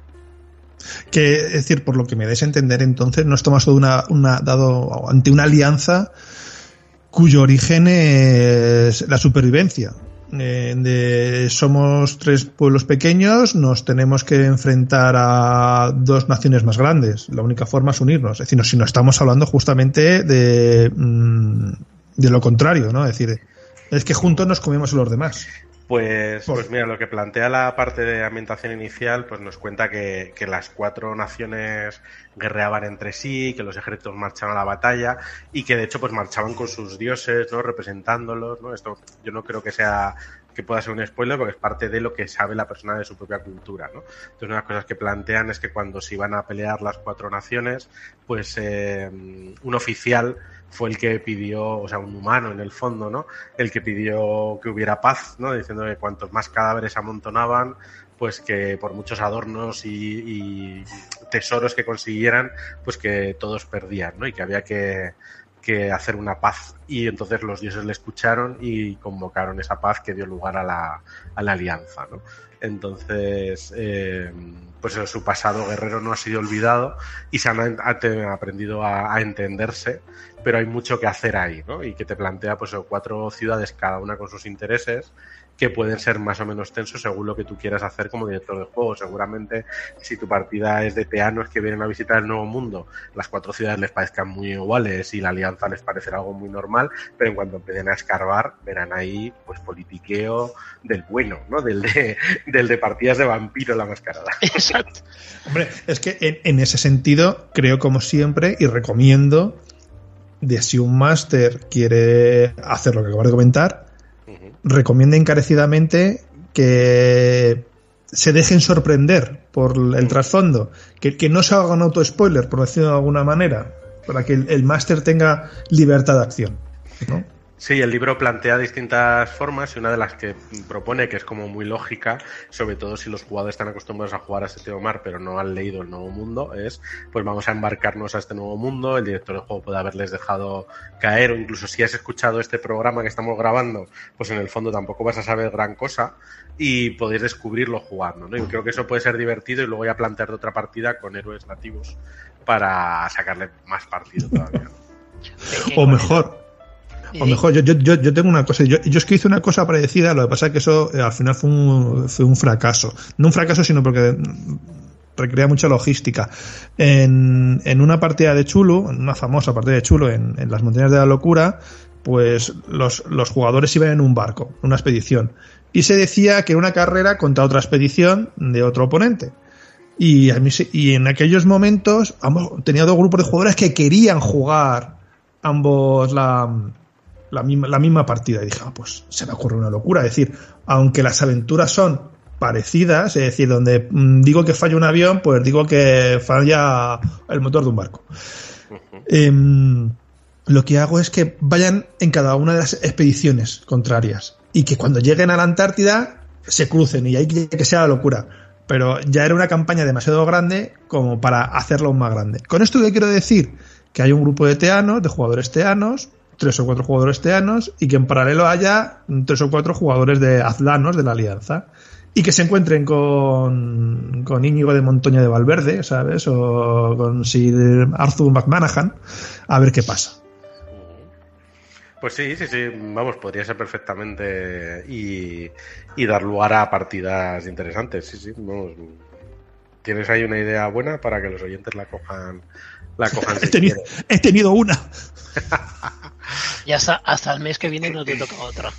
Que, es decir, por lo que me dais a entender, entonces no estamos dado ante una alianza cuyo origen es la supervivencia. Somos 3 pueblos pequeños, nos tenemos que enfrentar a 2 naciones más grandes. La única forma es unirnos. Es decir, si no estamos hablando justamente de lo contrario, ¿no? Es decir, es que juntos nos comemos a los demás. Pues mira, lo que plantea la parte de ambientación inicial, pues nos cuenta que las 4 naciones guerreaban entre sí, que los ejércitos marchaban a la batalla y que de hecho pues marchaban con sus dioses, ¿no? Representándolos, ¿no? Esto yo no creo que pueda ser un spoiler, porque es parte de lo que sabe la persona de su propia cultura, ¿no? Entonces, una de las cosas que plantean es que cuando se iban a pelear las 4 naciones, pues un oficial fue el que pidió, o sea, un humano en el fondo, ¿no? El que pidió que hubiera paz, ¿no? Diciendo que cuantos más cadáveres amontonaban, pues que por muchos adornos y tesoros que consiguieran, pues que todos perdían, ¿no? Y que había que hacer una paz. Y entonces los dioses le escucharon y convocaron esa paz que dio lugar a la alianza, ¿no? Entonces, pues su pasado guerrero no ha sido olvidado y se han aprendido a entenderse, pero hay mucho que hacer ahí, ¿no? Y que te plantea pues 4 ciudades, cada una con sus intereses, que pueden ser más o menos tensos según lo que tú quieras hacer como director de juego. Seguramente si tu partida es de teanos que vienen a visitar el Nuevo Mundo, las 4 ciudades les parezcan muy iguales y la alianza les parecerá algo muy normal, pero en cuanto empiecen a escarbar verán ahí pues politiqueo del bueno, ¿no? Del de partidas de vampiro la mascarada. Exacto. Hombre, es que en ese sentido creo, como siempre, y recomiendo, de si un máster quiere hacer lo que acabo de comentar, recomienda encarecidamente que se dejen sorprender por el trasfondo, que no se haga un auto-spoiler, por decirlo de alguna manera, para que el máster tenga libertad de acción, ¿no? Sí, el libro plantea distintas formas y una de las que propone, que es como muy lógica, sobre todo si los jugadores están acostumbrados a jugar a Seteo Mar pero no han leído el Nuevo Mundo, es pues vamos a embarcarnos a este nuevo mundo, el director del juego puede haberles dejado caer, o incluso si has escuchado este programa que estamos grabando, pues en el fondo tampoco vas a saber gran cosa y podéis descubrirlo jugando, ¿no? Y creo que eso puede ser divertido y luego ya plantear otra partida con héroes nativos para sacarle más partido todavía. O mejor, yo tengo una cosa. Yo es que hice una cosa parecida, lo que pasa es que eso al final fue un fracaso. No un fracaso, sino porque requería mucha logística. En una partida de Chulu, en una famosa partida de Chulu en las montañas de la locura, pues los jugadores iban en un barco, en una expedición. Y se decía que era una carrera contra otra expedición de otro oponente. Y en aquellos momentos tenía 2 grupos de jugadores que querían jugar ambos la misma partida, y dije, pues se me ocurre una locura, es decir, aunque las aventuras son parecidas, es decir, donde digo que falla un avión, pues digo que falla el motor de un barco. Lo que hago es que vayan en cada una de las expediciones contrarias y que cuando lleguen a la Antártida se crucen y ahí que sea la locura. Pero ya era una campaña demasiado grande como para hacerla aún más grande. Con esto que quiero decir que hay un grupo de teanos, de jugadores teanos, 3 o 4 jugadores teanos, y que en paralelo haya 3 o 4 jugadores de azlanos de la Alianza. Y que se encuentren con Íñigo de Montoña de Valverde, ¿sabes? O con Sir Arthur McManahan, a ver qué pasa. Pues sí, vamos, podría ser perfectamente y dar lugar a partidas interesantes, sí, vamos. ¿Tienes ahí una idea buena para que los oyentes la cojan He tenido una. Ya hasta el mes que viene no te toca otra.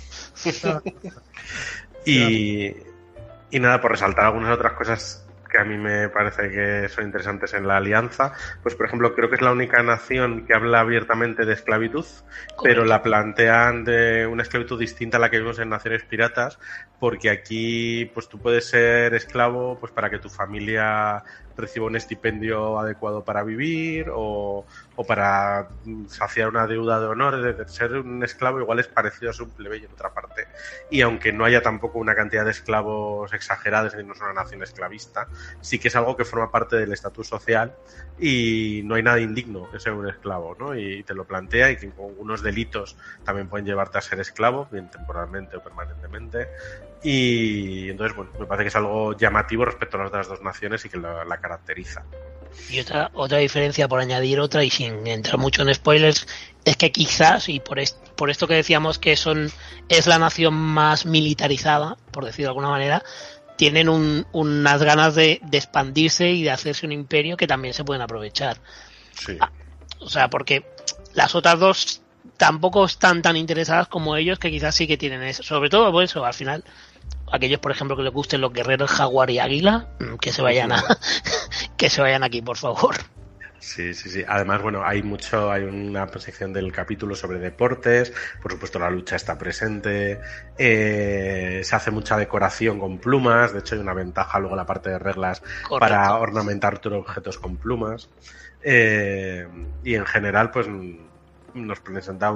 Y nada, por resaltar algunas otras cosas que a mí me parece que son interesantes en la Alianza, pues por ejemplo creo que es la única nación que habla abiertamente de esclavitud, pero la plantean de una esclavitud distinta a la que vimos en Naciones Piratas, porque aquí pues tú puedes ser esclavo pues para que tu familia reciba un estipendio adecuado para vivir o para saciar una deuda de honor. De ser un esclavo igual es parecido a ser un plebeyo en otra parte, y aunque no haya tampoco una cantidad de esclavos exagerados y no es una nación esclavista, sí que es algo que forma parte del estatus social y no hay nada indigno de ser un esclavo, ¿no? Y te lo plantea, y que con algunos delitos también pueden llevarte a ser esclavo, bien temporalmente o permanentemente. Y entonces, bueno, me parece que es algo llamativo respecto a las otras dos naciones y que la caracteriza. Y otra diferencia, por añadir otra, y sin entrar mucho en spoilers, es que quizás, y por esto que decíamos que es la nación más militarizada, por decirlo de alguna manera, tienen unas ganas de expandirse y de hacerse un imperio que también se pueden aprovechar. Sí. O sea, porque las otras dos tampoco están tan interesadas como ellos, que quizás sí que tienen eso. Sobre todo por eso, al final, aquellos, por ejemplo, que les gusten los guerreros jaguar y águila, que se vayan que se vayan aquí, por favor. Sí. Además, bueno, hay una sección del capítulo sobre deportes, por supuesto la lucha está presente, se hace mucha decoración con plumas, de hecho hay una ventaja luego en la parte de reglas. Correcto. Para ornamentar tus objetos con plumas, y en general pues nos presenta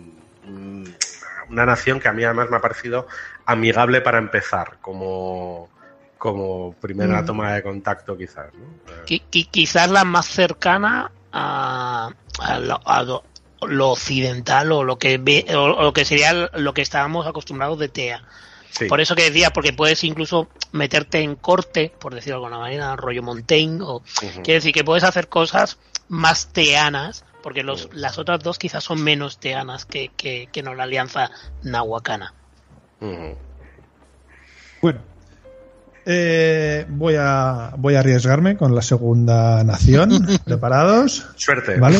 una nación que a mí además me ha parecido amigable para empezar, como primera toma de contacto, quizás, ¿no? Quizás la más cercana a lo occidental o lo que sería lo que estábamos acostumbrados de TEA. Sí. Por eso que decía, porque puedes incluso meterte en corte, por decirlo de alguna manera, rollo Montaigne, quiere decir que puedes hacer cosas más teanas, porque las otras dos quizás son menos teanas que no la alianza nahuacana. Bueno, voy a arriesgarme con la segunda nación. ¿Preparados? Suerte. ¿Vale?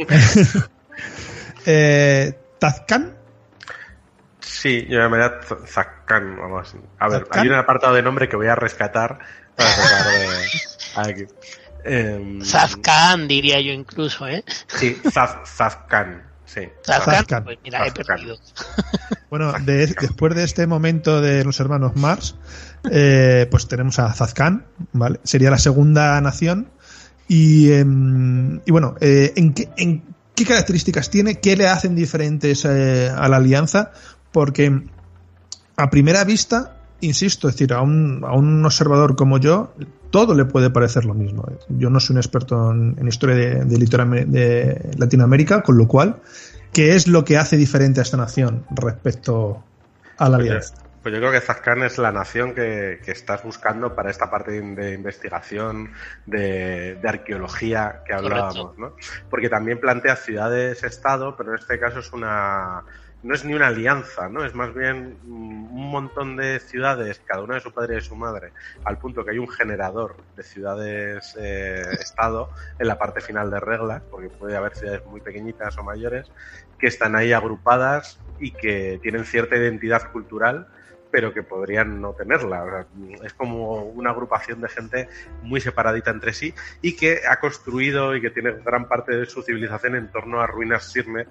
¿Tazcan? Sí, yo me llamaría Zaccan, vamos así. A ver, ¿Zaccan? Hay un apartado de nombre que voy a rescatar para sacar de aquí. Zazcan, diría yo incluso, ¿eh? Sí, Zazcan, sí. Zazcan, pues mira, Zazcan. He perdido. Bueno, después de este momento de los hermanos Mars, pues tenemos a Zazcan, ¿vale? Sería la segunda nación. Y bueno, ¿en qué características tiene? ¿Qué le hacen diferentes a la Alianza? Porque a primera vista, insisto, es decir, a un observador como yo, todo le puede parecer lo mismo. Yo no soy un experto en historia de Latinoamérica, con lo cual, ¿qué es lo que hace diferente a esta nación respecto a la Alianza? Pues yo creo que Zazcan es la nación que estás buscando para esta parte de investigación, de arqueología que hablábamos, ¿no? Porque también plantea ciudades-estado, pero en este caso no es ni una alianza, ¿no? Es más bien un montón de ciudades, cada una de su padre y de su madre, al punto que hay un generador de ciudades-estado en la parte final de reglas, porque puede haber ciudades muy pequeñitas o mayores, que están ahí agrupadas y que tienen cierta identidad cultural, pero que podrían no tenerla. O sea, es como una agrupación de gente muy separadita entre sí y que ha construido y que tiene gran parte de su civilización en torno a ruinas Sirme,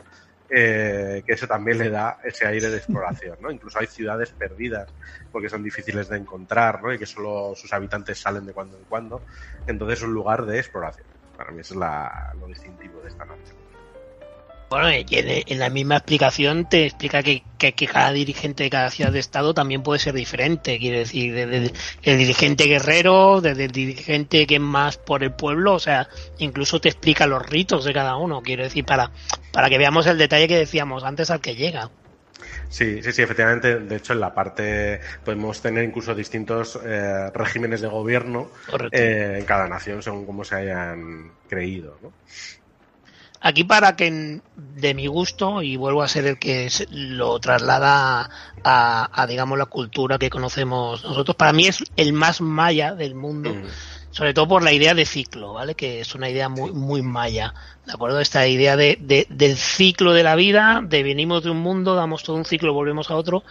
que eso también le da ese aire de exploración, ¿no? Incluso hay ciudades perdidas porque son difíciles de encontrar, ¿no? Y que solo sus habitantes salen de cuando en cuando. Entonces es un lugar de exploración. Para mí eso es lo distintivo de esta nación. Bueno, y en la misma explicación te explica que cada dirigente de cada ciudad de estado también puede ser diferente. Quiere decir, desde el dirigente guerrero, desde el dirigente que es más por el pueblo, o sea, incluso te explica los ritos de cada uno. Quiero decir, para que veamos el detalle que decíamos antes al que llega. Sí, efectivamente. De hecho, en la parte podemos tener incluso distintos regímenes de gobierno en cada nación, según cómo se hayan creído, ¿no? Aquí, para que, de mi gusto, y vuelvo a ser el que lo traslada a digamos, la cultura que conocemos nosotros, para mí es el más maya del mundo, sobre todo por la idea de ciclo, ¿vale? Que es una idea muy, muy maya, ¿de acuerdo? Esta idea del ciclo de la vida, de venimos de un mundo, damos todo un ciclo, volvemos a otro.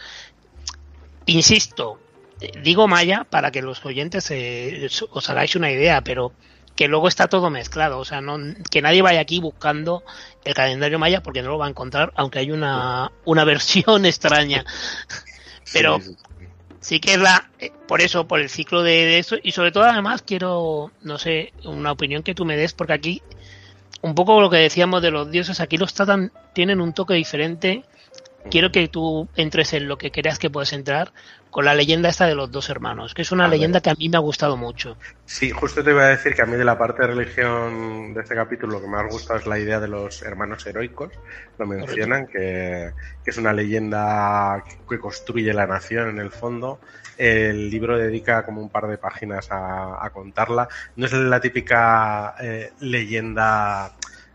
Insisto, digo maya para que los oyentes os hagáis una idea, pero que luego está todo mezclado, o sea, no, que nadie vaya aquí buscando el calendario maya porque no lo va a encontrar, aunque hay una versión extraña. Pero sí que es por eso, por el ciclo de eso, y sobre todo además quiero, no sé, una opinión que tú me des, porque aquí, un poco lo que decíamos de los dioses, aquí los tratan, tienen un toque diferente. Quiero que tú entres en lo que creas que puedes entrar con la leyenda esta de los dos hermanos, que es una leyenda que a mí me ha gustado mucho. Sí, justo te iba a decir que a mí de la parte de religión de este capítulo lo que más me ha gustado es la idea de los hermanos heroicos. Lo mencionan, que es una leyenda que construye la nación en el fondo. El libro dedica como un par de páginas a contarla. No es la típica leyenda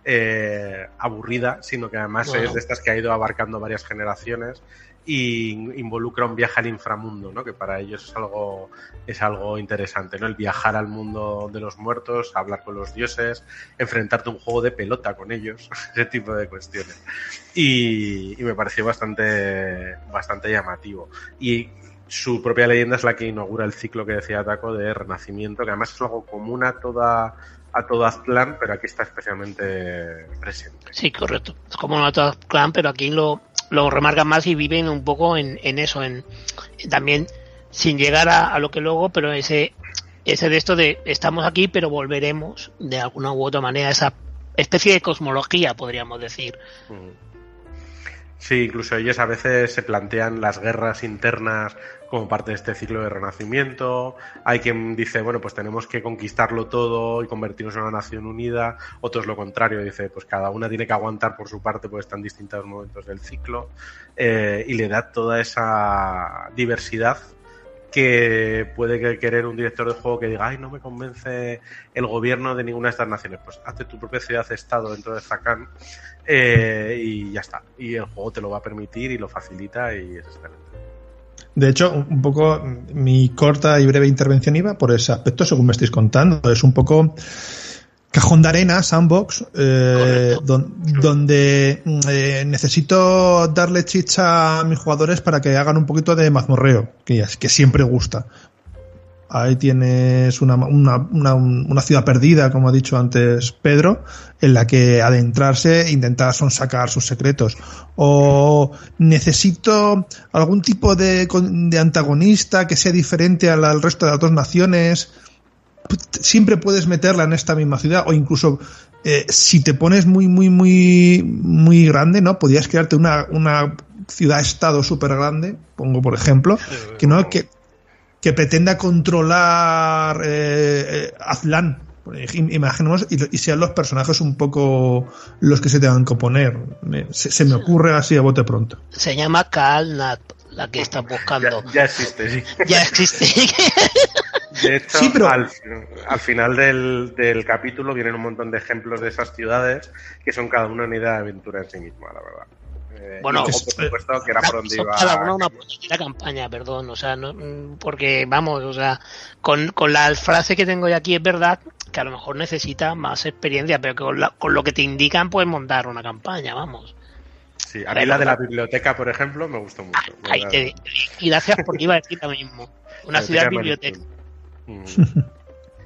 aburrida, sino que además es de estas que ha ido abarcando varias generaciones y involucra un viaje al inframundo, ¿no? Que para ellos es algo interesante, ¿no? El viajar al mundo de los muertos, hablar con los dioses, enfrentarte a un juego de pelota con ellos, ese tipo de cuestiones. Y me pareció bastante llamativo. Y su propia leyenda es la que inaugura el ciclo que decía Taco de renacimiento, que además es algo común a todo Aztlán, pero aquí está especialmente presente. Sí, correcto. Es como a todo Aztlán, pero aquí lo remarcan más y viven un poco en eso, también sin llegar a lo que luego, pero ese de esto de estamos aquí, pero volveremos de alguna u otra manera, esa especie de cosmología, podríamos decir. Sí, incluso ellos a veces se plantean las guerras internas como parte de este ciclo de renacimiento. Hay quien dice, bueno, pues tenemos que conquistarlo todo y convertirnos en una nación unida. Otros lo contrario, dice, pues cada una tiene que aguantar por su parte porque están distintos momentos del ciclo. Y le da toda esa diversidad que puede querer un director de juego que diga, ay, no me convence el gobierno de ninguna de estas naciones. Pues hazte tu propia ciudad-estado dentro de Zakán y ya está. Y el juego te lo va a permitir y lo facilita y es excelente. De hecho, un poco mi corta y breve intervención iba por ese aspecto, según me estáis contando. Es un poco cajón de arena, sandbox, donde necesito darle chicha a mis jugadores para que hagan un poquito de mazmorreo, que siempre gusta. Ahí tienes una ciudad perdida, como ha dicho antes Pedro, en la que adentrarse, intentar sonsacar sus secretos. O necesito algún tipo de antagonista que sea diferente al resto de las dos naciones. Siempre puedes meterla en esta misma ciudad, o incluso si te pones muy grande, ¿no? Podrías crearte una ciudad-estado súper grande, pongo por ejemplo, que pretenda controlar Aztlán. Imaginemos, y sean los personajes un poco los que se tengan que oponer. Se me ocurre así a bote pronto. Se llama Kaalnat, la que estás buscando. Ya existe, sí. Ya existe. De hecho, sí, pero al final del capítulo vienen un montón de ejemplos de esas ciudades que son cada una idea de aventura en sí misma, la verdad. Bueno, por supuesto que era por donde iba. Cada una campaña, perdón, o sea, no, porque vamos, o sea, con la frase que tengo yo aquí es verdad que a lo mejor necesita más experiencia, pero que con lo que te indican puedes montar una campaña, vamos. Sí, a mí la de la biblioteca, por ejemplo, me gustó mucho. Y gracias porque iba a decir lo mismo. Una ciudad biblioteca.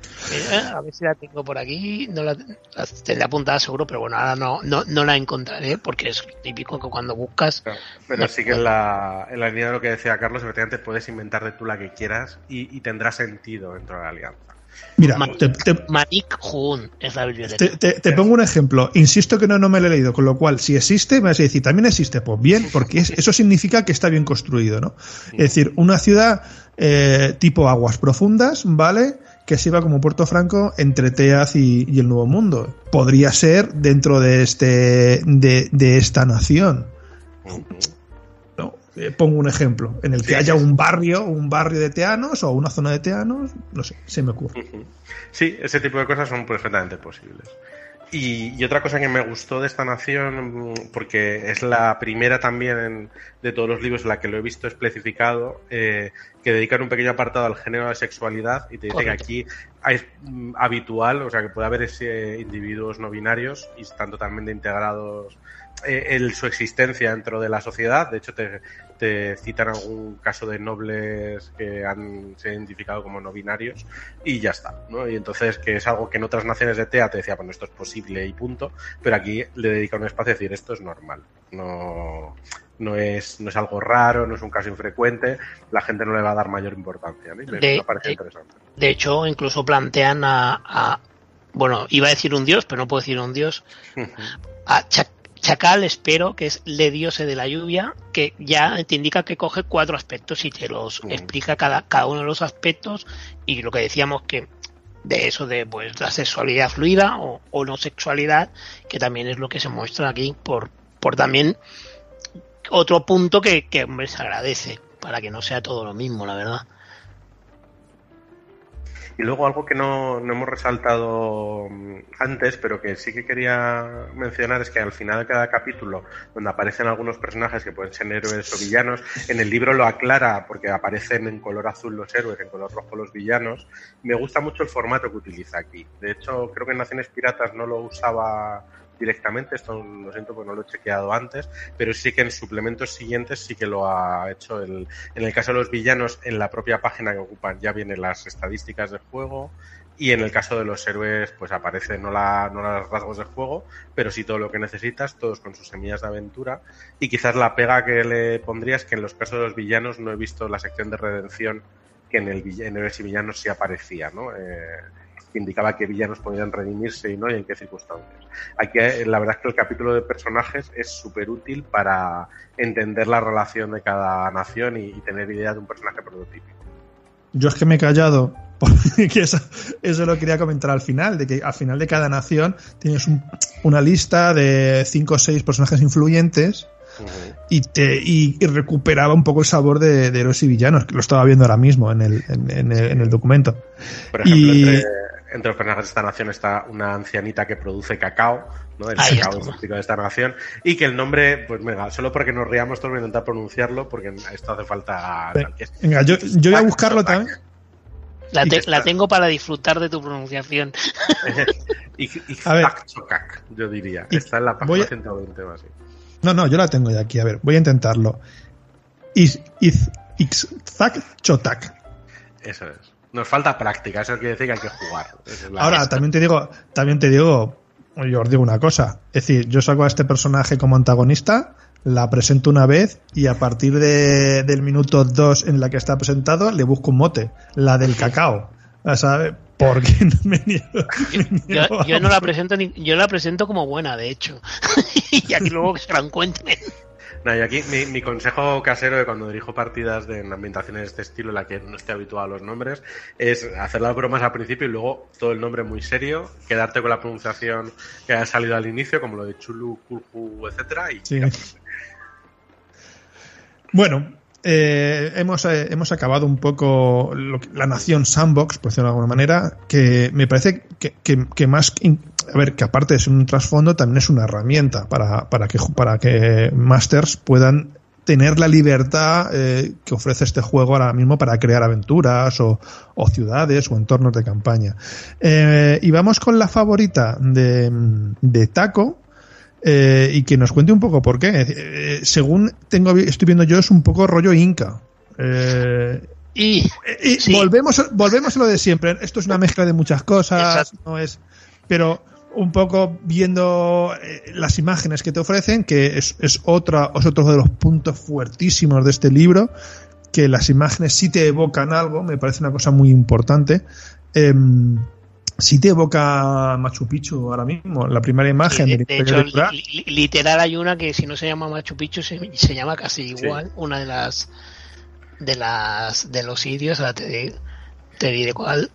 A ver si la tengo por aquí, no la tendré apuntada seguro, pero bueno, ahora no la encontraré porque es típico que cuando buscas... Claro, pero sí que en la línea de lo que decía Carlos, efectivamente puedes inventarte tú la que quieras y tendrá sentido dentro de la alianza. Mira, Manik Jun es la biblioteca. Te pongo un ejemplo. Insisto que no me lo he leído, con lo cual, si existe, me vas a decir, también existe. Pues bien, porque eso significa que está bien construido, ¿no? Es decir, una ciudad tipo Aguas Profundas, ¿vale? Que se iba como Puerto Franco entre Teaz y el Nuevo Mundo. Podría ser dentro de esta nación. ¿No? Pongo un ejemplo en el que haya un barrio de teanos o una zona de teanos, no sé, se me ocurre. Sí, ese tipo de cosas son perfectamente posibles. Y otra cosa que me gustó de esta nación, porque es la primera también de todos los libros en la que lo he visto especificado, que dedican un pequeño apartado al género de sexualidad y te dicen que aquí es habitual, o sea que puede haber individuos no binarios y están totalmente integrados su existencia dentro de la sociedad. De hecho te citan algún caso de nobles que han sido identificado como no binarios y ya está, ¿no? Y entonces que es algo que en otras naciones de TEA te decía, bueno, esto es posible y punto, pero aquí le dedican un espacio a decir, esto es normal, no es algo raro, no es un caso infrecuente, la gente no le va a dar mayor importancia, ¿no? Me parece interesante. De hecho, incluso plantean bueno, iba a decir un dios, pero no puedo decir un dios, a Chacal, espero, que es le diose de la lluvia, que ya te indica que coge 4 aspectos y te los explica cada uno de los aspectos, y lo que decíamos que de eso de pues la sexualidad fluida o no sexualidad, que también es lo que se muestra aquí por también otro punto que hombre, se agradece, para que no sea todo lo mismo, la verdad. Y luego algo que no hemos resaltado antes, pero que sí que quería mencionar, es que al final de cada capítulo, donde aparecen algunos personajes que pueden ser héroes o villanos, en el libro lo aclara porque aparecen en color azul los héroes, en color rojo los villanos. Me gusta mucho el formato que utiliza aquí. De hecho, creo que en Naciones Piratas no lo usaba directamente, esto lo siento porque no lo he chequeado antes, pero sí que en suplementos siguientes sí que lo ha hecho. En el caso de los villanos, en la propia página que ocupan ya vienen las estadísticas del juego, y en el caso de los héroes pues aparece no los rasgos del juego, pero sí todo lo que necesitas, todos con sus semillas de aventura. Y quizás la pega que le pondría es que en los casos de los villanos no he visto la sección de redención que en héroes y villanos sí aparecía, ¿no? Que indicaba que villanos podían redimirse y no, y en qué circunstancias. Aquí la verdad es que el capítulo de personajes es súper útil para entender la relación de cada nación y tener idea de un personaje prototípico. Yo es que me he callado porque eso lo quería comentar al final, de que al final de cada nación tienes una lista de 5 o 6 personajes influyentes. Y recuperaba un poco el sabor de héroes y villanos, que lo estaba viendo ahora mismo en el documento. Por ejemplo, entre los personajes de esta nación está una ancianita que produce cacao, ¿no? El cacao es típico de esta nación, y que el nombre, pues venga, solo porque nos riamos todos voy a intentar pronunciarlo, porque esto hace falta. Venga, yo voy a buscarlo también. La tengo para disfrutar de tu pronunciación. y Chokak, yo diría. Está en la página 120 o así. No, yo la tengo ya aquí. A ver, voy a intentarlo. Ixzak Chotak. Eso es. Nos falta práctica, eso quiere decir que hay que jugar. Ahora, también te digo, yo os digo una cosa. Es decir, yo saco a este personaje como antagonista, la presento una vez y a partir del minuto 2 en la que está presentado, le busco un mote. La del cacao. ¿Sabes? Porque me niego. Yo no la presento yo la presento como buena, de hecho. Y aquí luego que se la encuentren. No, y aquí mi consejo casero de cuando dirijo partidas en ambientaciones de este estilo en la que no esté habituado a los nombres es hacer las bromas al principio y luego todo el nombre muy serio, quedarte con la pronunciación que haya salido al inicio, como lo de Chulu, Kulhu, etcétera. Sí. Bueno, hemos acabado un poco la nación Sandbox, por decirlo de alguna manera, que me parece que más... A ver, que aparte de ser un trasfondo, también es una herramienta para que Masters puedan tener la libertad que ofrece este juego ahora mismo para crear aventuras o ciudades o entornos de campaña. Y vamos con la favorita de Taco, y que nos cuente un poco por qué. Según estoy viendo yo, es un poco rollo Inca. Y sí. volvemos a lo de siempre. Esto es una mezcla de muchas cosas. Exacto. No es, pero un poco viendo las imágenes que te ofrecen, que es otro de los puntos fuertísimos de este libro, que las imágenes sí te evocan algo, me parece una cosa muy importante. Sí te evoca Machu Picchu ahora mismo, la primera imagen. Sí, de hecho, literal hay una que si no se llama Machu Picchu se llama casi igual, sí. Una de los sitios, ahora te diré cuál.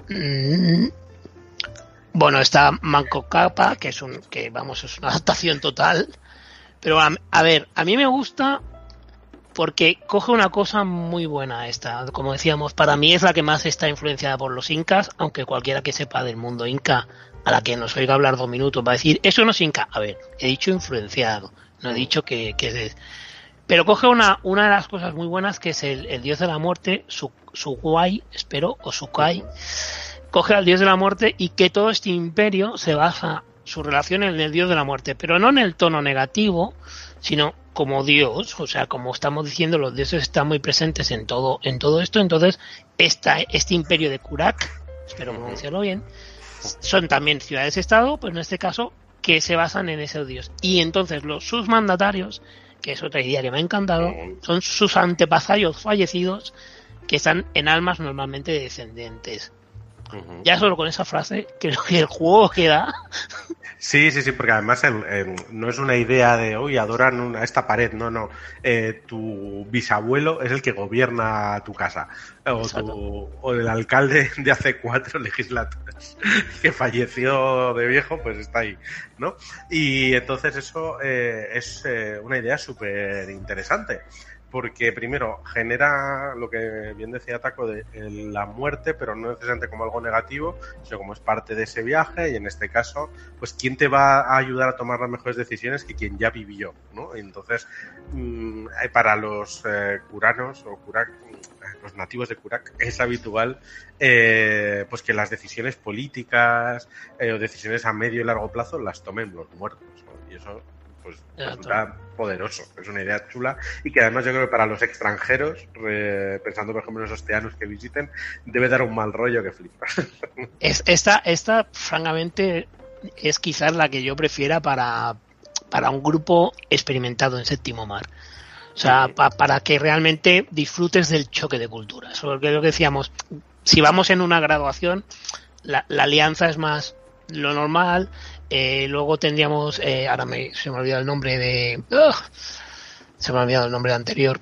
Bueno, está Manco Cápac, que es una adaptación total, pero a ver, a mí me gusta porque coge una cosa muy buena esta, como decíamos, para mí es la que más está influenciada por los incas, aunque cualquiera que sepa del mundo inca, a la que nos oiga hablar 2 minutos, va a decir, eso no es inca. A ver, he dicho influenciado, no he dicho que es... Pero coge una de las cosas muy buenas, que es el dios de la muerte, Sukai, espero, o Sukai, coge al dios de la muerte, y que todo este imperio se basa su relación en el dios de la muerte, pero no en el tono negativo, sino como Dios, o sea, como estamos diciendo, los dioses están muy presentes en todo esto. Entonces este imperio de Kurak, espero pronunciarlo bien, son también ciudades-estado, pues en este caso, que se basan en ese dios. Y entonces sus mandatarios, que es otra idea que me ha encantado, son sus antepasados fallecidos, que están en almas normalmente descendentes. Ya solo con esa frase, creo que el juego queda. Sí, porque además no es una idea de, uy, adoran esta pared, no. Tu bisabuelo es el que gobierna tu casa. O el alcalde de hace 4 legislaturas que falleció de viejo, pues está ahí, ¿no? Y entonces eso es una idea súper interesante. Porque primero genera lo que bien decía Taco de la muerte, pero no necesariamente como algo negativo, sino como es parte de ese viaje, y en este caso, pues quién te va a ayudar a tomar las mejores decisiones que quien ya vivió, ¿no? Y entonces, para los curanos o Kurak, los nativos de Kurak, es habitual pues que las decisiones políticas o decisiones a medio y largo plazo las tomen los muertos, ¿no? Y eso pues resulta poderoso, es una idea chula, y que además yo creo que para los extranjeros, pensando por ejemplo en esos teanos que visiten, debe dar un mal rollo que flipas. Esta francamente es quizás la que yo prefiera para un grupo experimentado en Séptimo Mar. O sea, para que realmente disfrutes del choque de culturas. Porque lo que decíamos, si vamos en una graduación, la alianza es más lo normal. Luego tendríamos, ahora se me ha olvidado el nombre de... se me ha olvidado el nombre anterior.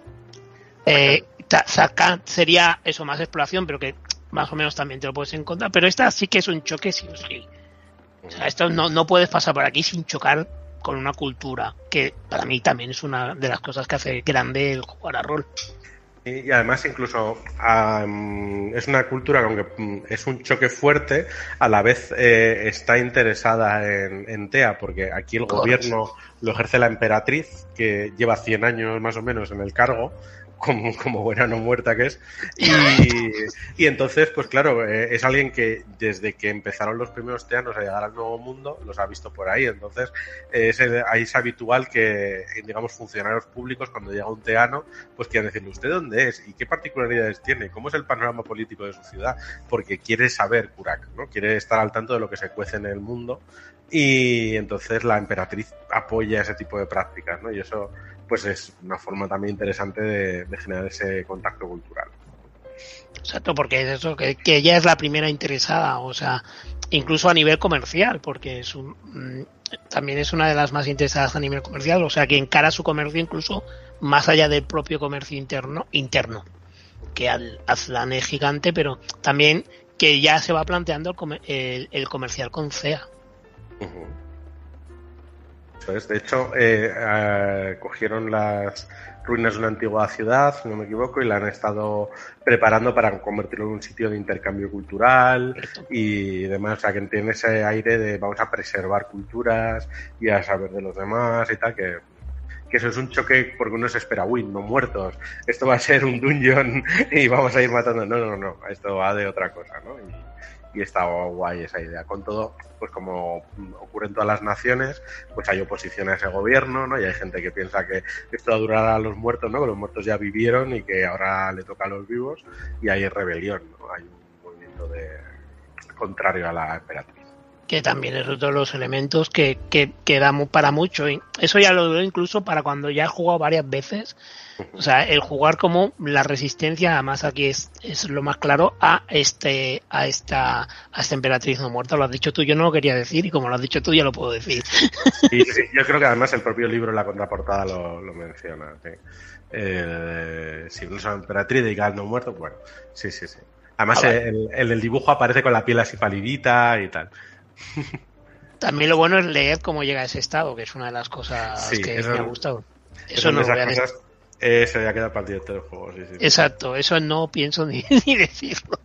Zakat sería eso, más exploración, pero que más o menos también te lo puedes encontrar. Pero esta sí que es un choque, sí o sí. O sea, esto no puedes pasar por aquí sin chocar con una cultura, que para mí también es una de las cosas que hace grande el jugar a rol. Y además incluso es una cultura que aunque es un choque fuerte, a la vez está interesada en TEA, porque aquí el gobierno lo ejerce la emperatriz, que lleva 100 años más o menos en el cargo, como buena no muerta que es, y entonces pues claro, es alguien que desde que empezaron los primeros teanos a llegar al Nuevo Mundo los ha visto por ahí. Entonces es habitual que, digamos, funcionarios públicos, cuando llega un teano, pues quieran decirle, ¿usted dónde es? ¿Y qué particularidades tiene? ¿Cómo es el panorama político de su ciudad? Porque quiere saber Kurak, ¿no? Quiere estar al tanto de lo que se cuece en el mundo, y entonces la emperatriz apoya ese tipo de prácticas, ¿no? Y eso pues es una forma también interesante de generar ese contacto cultural. Exacto, porque es eso, que ella es la primera interesada, o sea, incluso a nivel comercial, porque también es una de las más interesadas a nivel comercial, o sea, que encara su comercio incluso más allá del propio comercio interno, que Aztlán es gigante, pero también que ya se va planteando el comercial con CEA. Uh-huh. De hecho, cogieron las ruinas de una antigua ciudad, si no me equivoco, y la han estado preparando para convertirlo en un sitio de intercambio cultural y demás. O sea, que tiene ese aire de vamos a preservar culturas y a saber de los demás y tal, que eso es un choque porque uno se espera, uy, no muertos, esto va a ser un dungeon y vamos a ir matando. No, esto va de otra cosa, ¿no? Y y estaba guay esa idea. Con todo, pues como ocurre en todas las naciones, pues hay oposición a ese gobierno, ¿no? Y hay gente que piensa que esto va a durar a los muertos, ¿no? Que los muertos ya vivieron y que ahora le toca a los vivos, y hay rebelión, ¿no? Hay un movimiento contrario a la emperatriz. Que también es otro de los elementos que da para mucho. Y eso ya lo veo incluso para cuando ya he jugado varias veces. O sea, el jugar como la resistencia, además aquí es lo más claro, a esta emperatriz no muerta. Lo has dicho tú, yo no lo quería decir, y como lo has dicho tú, ya lo puedo decir. Sí, yo creo que además el propio libro en la contraportada lo menciona. ¿Sí? Si no es una emperatriz de Gal no muerto, bueno, sí. Además, el dibujo aparece con la piel así palidita y tal. También lo bueno es leer cómo llega a ese estado, que es una de las cosas que me ha gustado. Eso no lo voy a decir. Eso ya queda para el director del juego, sí. Exacto, eso no pienso ni decirlo.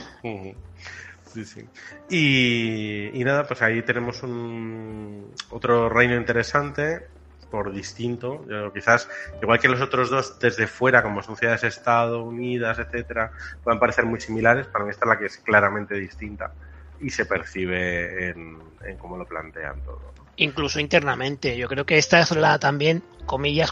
Sí. Y nada, pues ahí tenemos otro reino interesante, por distinto. Quizás, igual que los otros dos, desde fuera, como son ciudades-estado, unidas, etcétera, puedan parecer muy similares. Para mí esta es la que es claramente distinta y se percibe en cómo lo plantean todo. Incluso internamente, yo creo que esta es también, comillas,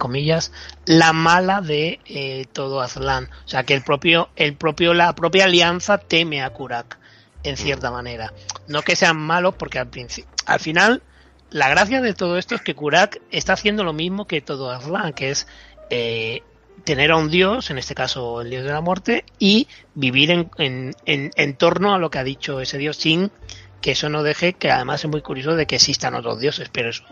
la mala de todo Aztlán. O sea, que la propia alianza teme a Kurak, en cierta manera. No que sean malos, porque al final, la gracia de todo esto es que Kurak está haciendo lo mismo que todo Aztlán, que es tener a un dios, en este caso el dios de la muerte, y vivir en torno a lo que ha dicho ese dios, sin que eso no deje, que además es muy curioso de que existan otros dioses, pero eso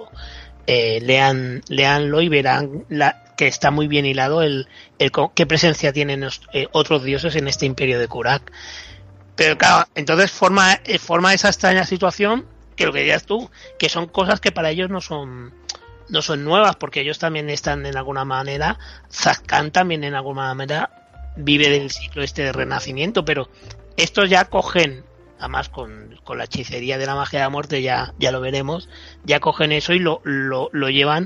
leanlo y verán que está muy bien hilado qué presencia tienen otros dioses en este imperio de Kurak. Pero claro, entonces forma esa extraña situación, que lo que dirías tú, que son cosas que para ellos no son nuevas, porque ellos también están en alguna manera, Zakkan también en alguna manera vive del ciclo de renacimiento, pero estos ya cogen, además con la hechicería de la magia de la muerte, ya lo veremos, ya cogen eso y lo llevan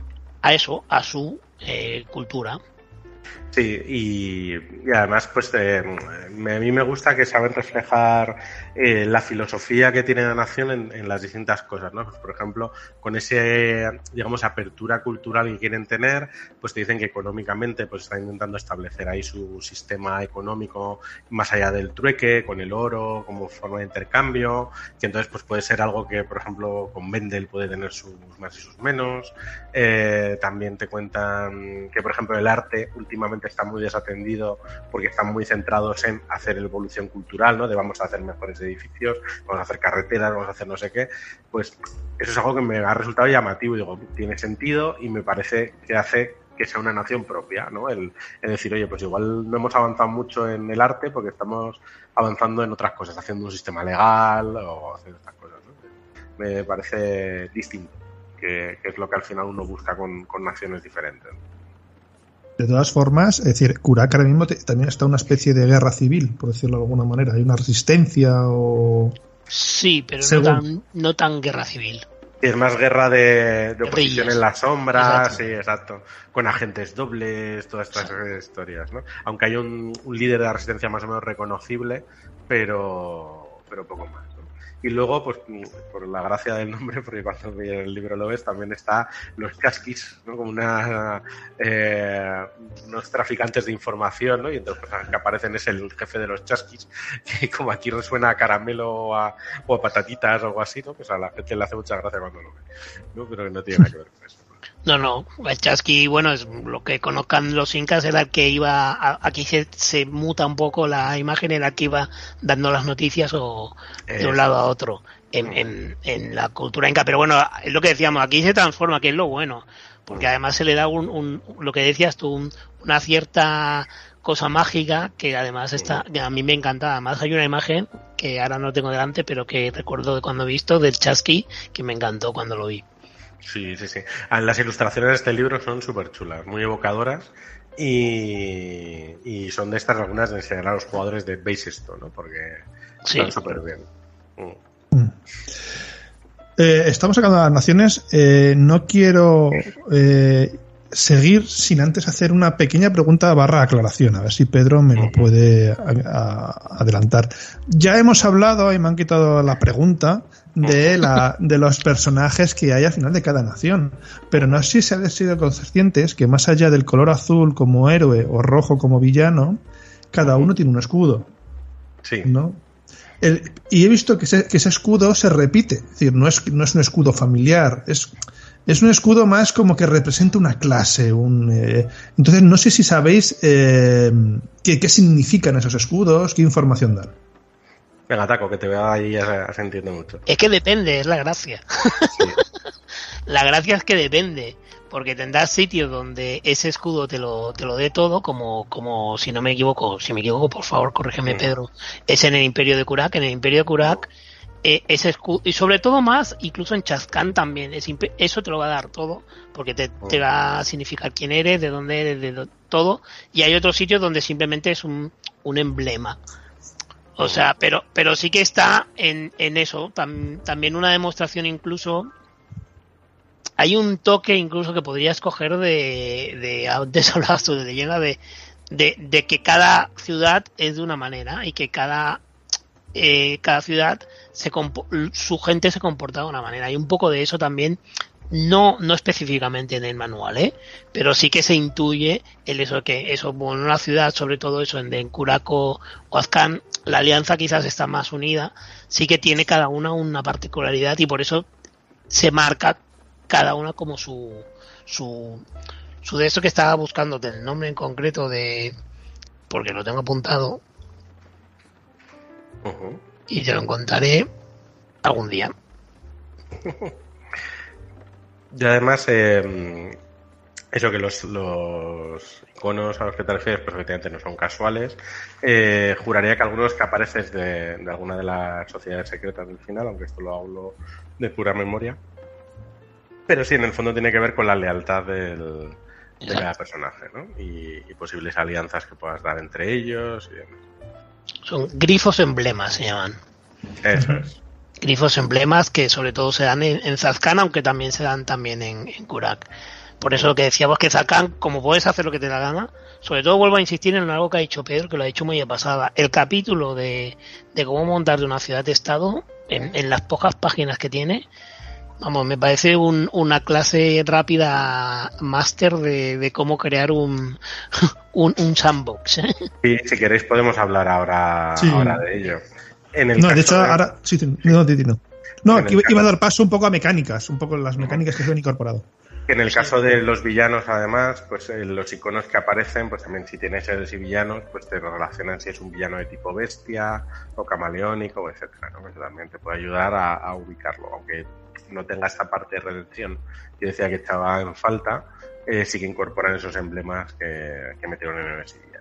a su cultura. Sí, y además pues a mí me gusta que saben reflejar la filosofía que tiene la nación en las distintas cosas, ¿no? Pues, por ejemplo, con ese, digamos, apertura cultural que quieren tener, pues te dicen que económicamente pues están intentando establecer ahí su sistema económico más allá del trueque, con el oro como forma de intercambio, que entonces pues puede ser algo que, por ejemplo, con Vendel puede tener sus más y sus menos. También te cuentan que, por ejemplo, el arte últimamente está muy desatendido porque están muy centrados en hacer evolución cultural, ¿no? De vamos a hacer mejores edificios, vamos a hacer carreteras, vamos a hacer no sé qué. Pues eso es algo que me ha resultado llamativo y digo, tiene sentido y me parece que hace que sea una nación propia, ¿no? El decir, oye, pues igual no hemos avanzado mucho en el arte porque estamos avanzando en otras cosas, haciendo un sistema legal o haciendo estas cosas, ¿no? Me parece distinto, que es lo que al final uno busca con naciones diferentes. De todas formas, es decir, Kurak ahora mismo también está una especie de guerra civil, por decirlo de alguna manera. Hay una resistencia o... Sí, pero no tan guerra civil. Es más guerra de oposición Reyes. En las sombras, Exacto. Sí, exacto. Con agentes dobles, todas estas historias, ¿no? Aunque hay un líder de la resistencia más o menos reconocible, pero poco más, ¿no? Y luego, pues, por la gracia del nombre, porque cuando el libro lo ves, también está los chasquis, ¿no? Como unos traficantes de información, ¿no? Y entonces pues, que aparecen es el jefe de los chasquis, que como aquí resuena a caramelo o a patatitas o algo así, ¿no? Pues a la gente le hace mucha gracia cuando lo ve, ¿no? Pero que no tiene nada que ver con eso. No, el chasqui, bueno, es lo que conozcan los incas, era el que iba, aquí se muta un poco la imagen, era el que iba dando las noticias o de un lado a otro en la cultura inca, pero bueno, es lo que decíamos, aquí se transforma, que es lo bueno, porque además se le da lo que decías tú, una cierta cosa mágica que además que a mí me encanta. Además hay una imagen que ahora no tengo delante, pero que recuerdo de cuando he visto del chasqui, que me encantó cuando lo vi. Sí. Las ilustraciones de este libro son súper chulas, muy evocadoras y son de estas algunas de enseñar a los jugadores de Base esto, ¿no? Porque están súper bien. Estamos sacando las naciones. No quiero seguir sin antes hacer una pequeña pregunta / aclaración, a ver si Pedro me lo puede adelantar. Ya hemos hablado y me han quitado la pregunta de los personajes que hay al final de cada nación, pero no sé si se han sido conscientes que más allá del color azul como héroe o rojo como villano, cada uno tiene un escudo. Sí. ¿No? Y he visto que ese escudo se repite, es decir, no es un escudo familiar, es un escudo más como que representa una clase. Entonces, no sé si sabéis qué significan esos escudos, qué información dan. Venga, Taco, que te veo ahí asintiendo mucho. Es que depende, es la gracia. Sí. La gracia es que depende, porque tendrás sitios donde ese escudo te lo dé todo, como si no me equivoco, si me equivoco, por favor, corrígeme, Pedro, es en el Imperio de Kurak. En el Imperio de Kurak, ese escudo, y sobre todo más, incluso en Chazcán también, eso te lo va a dar todo, porque te va a significar quién eres, de dónde eres, de todo, y hay otros sitios donde simplemente es un emblema. O sea, pero sí que está en eso, también una demostración incluso. Hay un toque incluso que podrías coger de antes hablabas tú de leyenda, de que cada ciudad es de una manera y que cada ciudad su gente se comporta de una manera. Hay un poco de eso también, no específicamente en el manual, pero sí que se intuye bueno, en una ciudad, sobre todo eso en Kurak o Azkaban, la alianza quizás está más unida, sí que tiene cada una particularidad y por eso se marca cada una como su de eso que estaba buscando, del nombre en concreto porque lo tengo apuntado y te lo contaré algún día. Y además, eso que los iconos a los que te refieres, pues efectivamente no son casuales. Juraría que algunos que apareces de alguna de las sociedades secretas del final, aunque esto lo hablo de pura memoria. Pero sí, en el fondo tiene que ver con la lealtad de cada personaje, ¿no? Y posibles alianzas que puedas dar entre ellos y demás. Son grifos emblemas, se llaman. Eso es. Grifos emblemas que sobre todo se dan en Chazcán, aunque también se dan también en Kurak. Por eso lo que decíamos que Chazcán, como puedes hacer lo que te da gana, sobre todo vuelvo a insistir en algo que ha dicho Pedro, que lo ha dicho muy de pasada. El capítulo de cómo montar de una ciudad-estado, en las pocas páginas que tiene, vamos, me parece una clase rápida máster de cómo crear un sandbox. Y si queréis podemos hablar ahora de ello. De hecho, ahora sí, no. No, iba a dar paso un poco a mecánicas, un poco las mecánicas que se han incorporado. En el caso de los villanos, además, pues los iconos que aparecen, pues también si tienes héroes y villanos, pues te relacionan si es un villano de tipo bestia o camaleónico, etcétera, ¿no? Eso también te puede ayudar a ubicarlo, aunque no tenga esta parte de redención que decía que estaba en falta, sí que incorporan esos emblemas que metieron en héroes y villanos.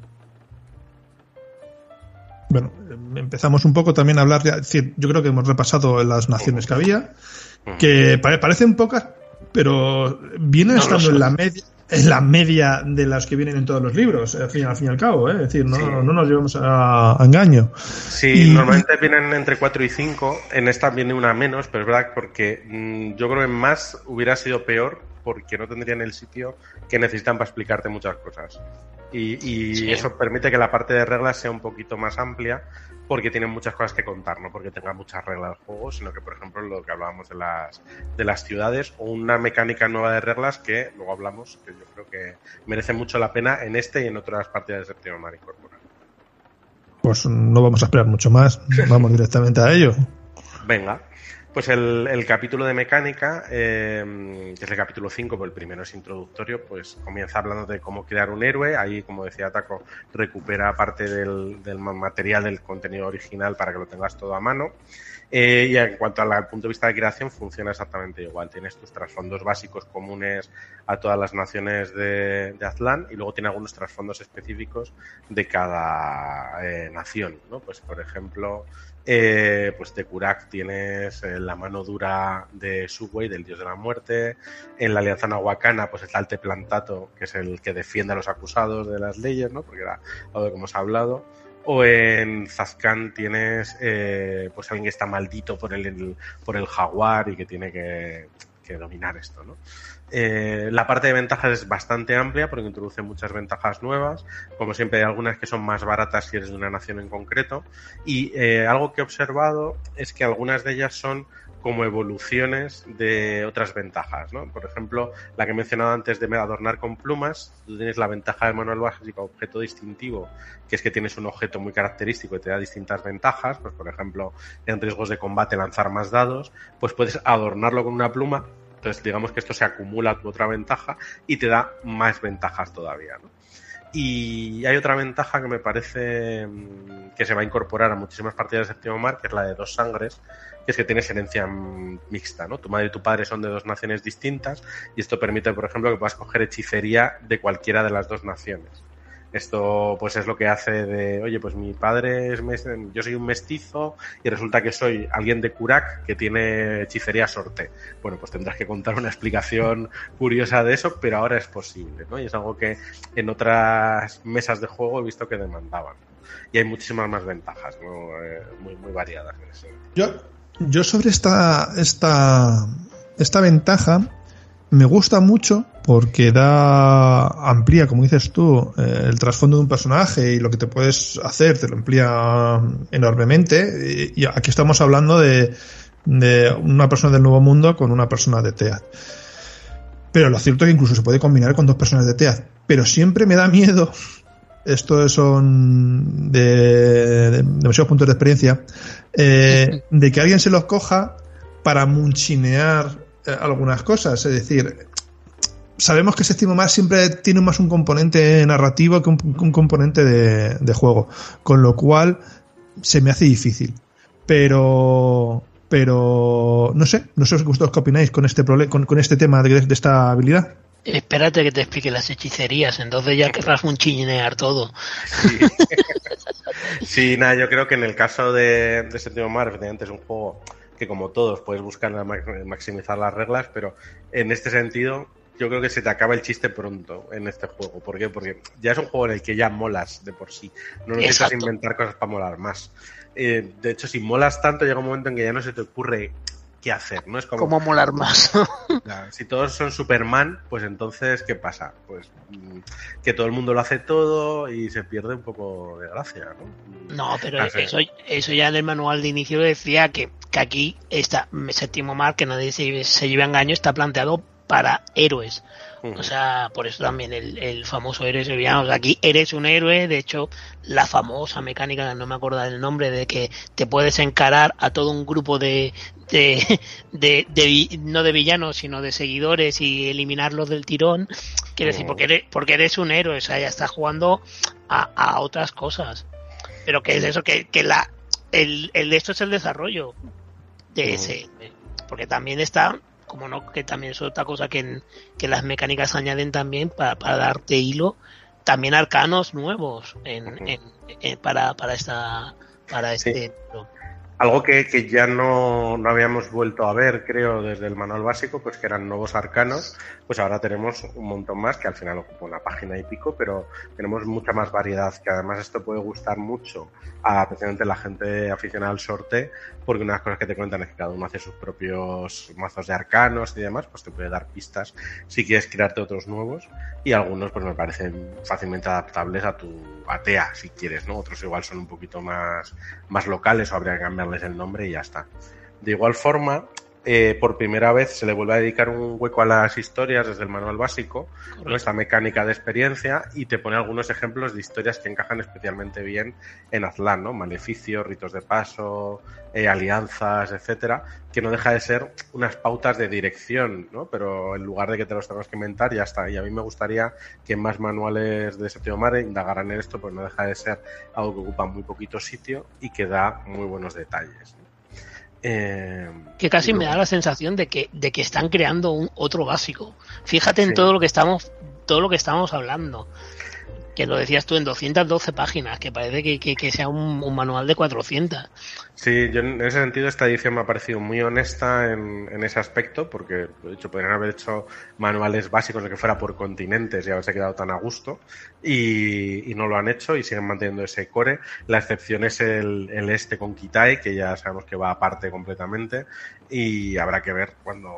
Bueno, empezamos un poco también a hablar, es decir, yo creo que hemos repasado las naciones que había, que parecen pocas, pero vienen estando en la media de las que vienen en todos los libros, al fin y al cabo, es decir, no nos llevamos a engaño. Sí, normalmente vienen entre 4 y 5, en esta viene una menos, pero es verdad porque yo creo que más hubiera sido peor porque no tendrían el sitio que necesitan para explicarte muchas cosas. Y eso permite que la parte de reglas sea un poquito más amplia porque tienen muchas cosas que contar, no porque tenga muchas reglas del juego, sino que, por ejemplo, lo que hablábamos de las ciudades o una mecánica nueva de reglas que luego hablamos, que yo creo que merece mucho la pena en este y en otras partidas de Séptimo Mar incorporar. Pues no vamos a esperar mucho más, vamos directamente a ello. Venga. Pues el capítulo de mecánica, que es el capítulo 5, pues el primero es introductorio, pues comienza hablando de cómo crear un héroe. Ahí, como decía Taco, recupera parte del material del contenido original para que lo tengas todo a mano. Y en cuanto al punto de vista de creación, funciona exactamente igual. Tienes tus trasfondos básicos comunes a todas las naciones de Aztlán y luego tiene algunos trasfondos específicos de cada nación, ¿no? Pues, por ejemplo, pues de Kurak tienes la mano dura de Subway, del dios de la muerte. En la Alianza Nahuacana pues está el Teplantato, que es el que defiende a los acusados de las leyes, ¿no? Porque era algo de que hemos hablado. O en Chazcán tienes pues alguien que está maldito por el jaguar y que tiene que que dominar esto, ¿no? La parte de ventajas es bastante amplia porque introduce muchas ventajas nuevas. Como siempre, hay algunas que son más baratas si eres de una nación en concreto. Y algo que he observado es que algunas de ellas son como evoluciones de otras ventajas, ¿no? Por ejemplo, la que he mencionado antes de adornar con plumas, tú tienes la ventaja del manual básico objeto distintivo, que es que tienes un objeto muy característico y te da distintas ventajas, pues por ejemplo, en riesgos de combate lanzar más dados, pues puedes adornarlo con una pluma, entonces digamos que esto se acumula a tu otra ventaja y te da más ventajas todavía, ¿no? Y hay otra ventaja que me parece que se va a incorporar a muchísimas partidas de Séptimo Mar, que es la de 2 sangres, que es que tienes herencia mixta, ¿no? Tu madre y tu padre son de 2 naciones distintas y esto permite, por ejemplo, que puedas coger hechicería de cualquiera de las 2 naciones. Esto pues es lo que hace de, oye, pues mi padre yo soy un mestizo y resulta que soy alguien de Kurak que tiene hechicería sorte. Bueno, pues tendrás que contar una explicación curiosa de eso, pero ahora es posible, ¿no? Y es algo que en otras mesas de juego he visto que demandaban. Y hay muchísimas más ventajas, ¿no? Muy variadas en ese sentido. Yo sobre esta ventaja me gusta mucho porque amplía, como dices tú, el trasfondo de un personaje y lo que te puedes hacer, te lo amplía enormemente. Y aquí estamos hablando de una persona del Nuevo Mundo con una persona de Tead. Pero lo cierto es que incluso se puede combinar con 2 personas de Tead. Pero siempre me da miedo, esto son de demasiados puntos de experiencia, de que alguien se los coja para munchinear algunas cosas. Es decir, sabemos que Séptimo Mar siempre tiene más un componente narrativo que un componente de juego, con lo cual se me hace difícil. Pero no sé vosotros qué opináis con este con este tema de esta habilidad. Espérate que te explique las hechicerías, entonces ya querrás munchinear todo. Sí. Sí, nada, yo creo que en el caso de Séptimo Mar, efectivamente es un juego que, como todos, puedes buscar maximizar las reglas, pero en este sentido yo creo que se te acaba el chiste pronto en este juego. ¿Por qué? Porque ya es un juego en el que ya molas de por sí. No necesitas inventar cosas para molar más. De hecho, si molas tanto, llega un momento en que ya no se te ocurre qué hacer, ¿no? Es como ¿cómo molar más? Claro, si todos son Superman, pues entonces, ¿qué pasa? Pues que todo el mundo lo hace todo y se pierde un poco de gracia, ¿no? No, pero eso ya en el manual de inicio decía que aquí está Séptimo Mar, que nadie se lleve a engaño, está planteado para héroes. O sea, por eso también el famoso héroe sevillano. O sea, aquí eres un héroe. De hecho, la famosa mecánica, no me acuerdo del nombre, de que te puedes encarar a todo un grupo de no de villanos, sino de seguidores y eliminarlos del tirón. Quiere decir, porque eres un héroe. O sea, ya estás jugando a otras cosas. Pero que es eso, que el de esto es el desarrollo de ese. Porque también está, como no, que también es otra cosa que las mecánicas añaden también para darte hilo, también arcanos nuevos para este. Algo que ya no habíamos vuelto a ver, creo, desde el manual básico, pues que eran nuevos arcanos, pues ahora tenemos un montón más, que al final ocupa una página y pico, pero tenemos mucha más variedad, que además esto puede gustar mucho a precisamente la gente aficionada al sorteo, porque una de las cosas que te cuentan es que cada uno hace sus propios mazos de arcanos y demás, pues te puede dar pistas si quieres crearte otros nuevos, y algunos pues me parecen fácilmente adaptables a tu ATEA, si quieres, ¿no? Otros igual son un poquito más locales o habría que cambiarles el nombre y ya está. De igual forma, por primera vez se le vuelve a dedicar un hueco a las historias desde el manual básico, ¿no? Esta mecánica de experiencia, y te pone algunos ejemplos de historias que encajan especialmente bien en Aztlán, ¿no? Maleficios, ritos de paso, alianzas, etcétera, que no deja de ser unas pautas de dirección, ¿no? Pero en lugar de que te los tengas que inventar, ya está. Y a mí me gustaría que más manuales de Séptimo Mar indagaran en esto, pues no deja de ser algo que ocupa muy poquito sitio y que da muy buenos detalles, ¿no? Que casi me da la sensación de que están creando otro básico. Fíjate en todo lo que estamos hablando, que lo decías tú, en 212 páginas, que parece que sea un manual de 400. Sí, yo en ese sentido esta edición me ha parecido muy honesta en ese aspecto, porque de hecho podrían haber hecho manuales básicos de que fuera por continentes y haberse quedado tan a gusto, y no lo han hecho y siguen manteniendo ese core. La excepción es el este con Kitai, que ya sabemos que va aparte completamente, y habrá que ver cuando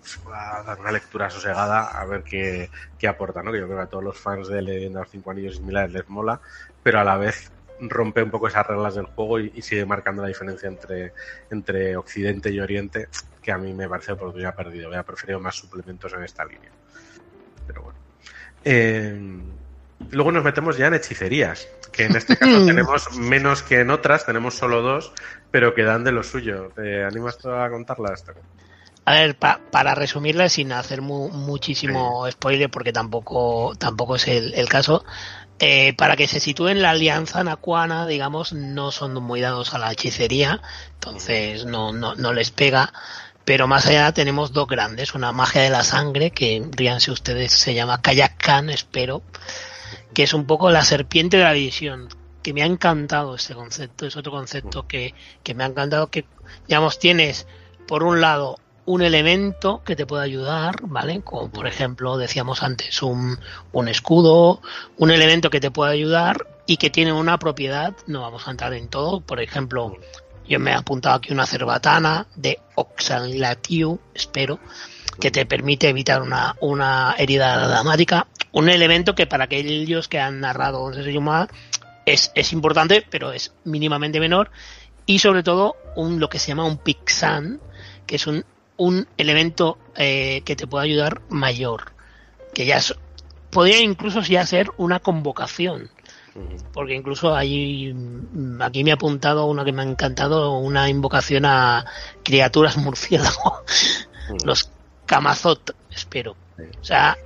a dar una lectura sosegada a ver qué aporta, ¿no? Que yo creo que a todos los fans de Leyenda de los 5 Anillos y similares les mola, pero a la vez rompe un poco esas reglas del juego y sigue marcando la diferencia entre Occidente y Oriente, que a mí me parece porque ya he perdido. Hubiera preferido más suplementos en esta línea. Pero bueno. Luego nos metemos ya en hechicerías, que en este caso tenemos menos que en otras, tenemos solo 2, pero que dan de lo suyo. ¿Te animas tú a contarla esta? A ver, para resumirla sin hacer muchísimo spoiler, porque tampoco es el caso, para que se sitúen la alianza nacuana, digamos, no son muy dados a la hechicería, entonces no les pega. Pero más allá tenemos 2 grandes, una magia de la sangre, que ríanse ustedes, se llama Kayak Khan, espero, que es un poco la serpiente de la visión, que me ha encantado este concepto, es otro concepto que me ha encantado, que digamos tienes por un lado un elemento que te puede ayudar, ¿vale? Como por ejemplo decíamos antes un escudo, un elemento que te puede ayudar y que tiene una propiedad, no vamos a entrar en todo, por ejemplo, yo me he apuntado aquí una cerbatana de Oxaliatiu, espero, que te permite evitar una herida dramática, un elemento que para aquellos que han narrado es importante, pero es mínimamente menor, y sobre todo lo que se llama un Pixan, que es un elemento que te puede ayudar mayor, que ya podría incluso ya ser una convocación, porque incluso aquí me he apuntado una que me ha encantado, una invocación a criaturas murciélago, los Camazot, espero. O sea,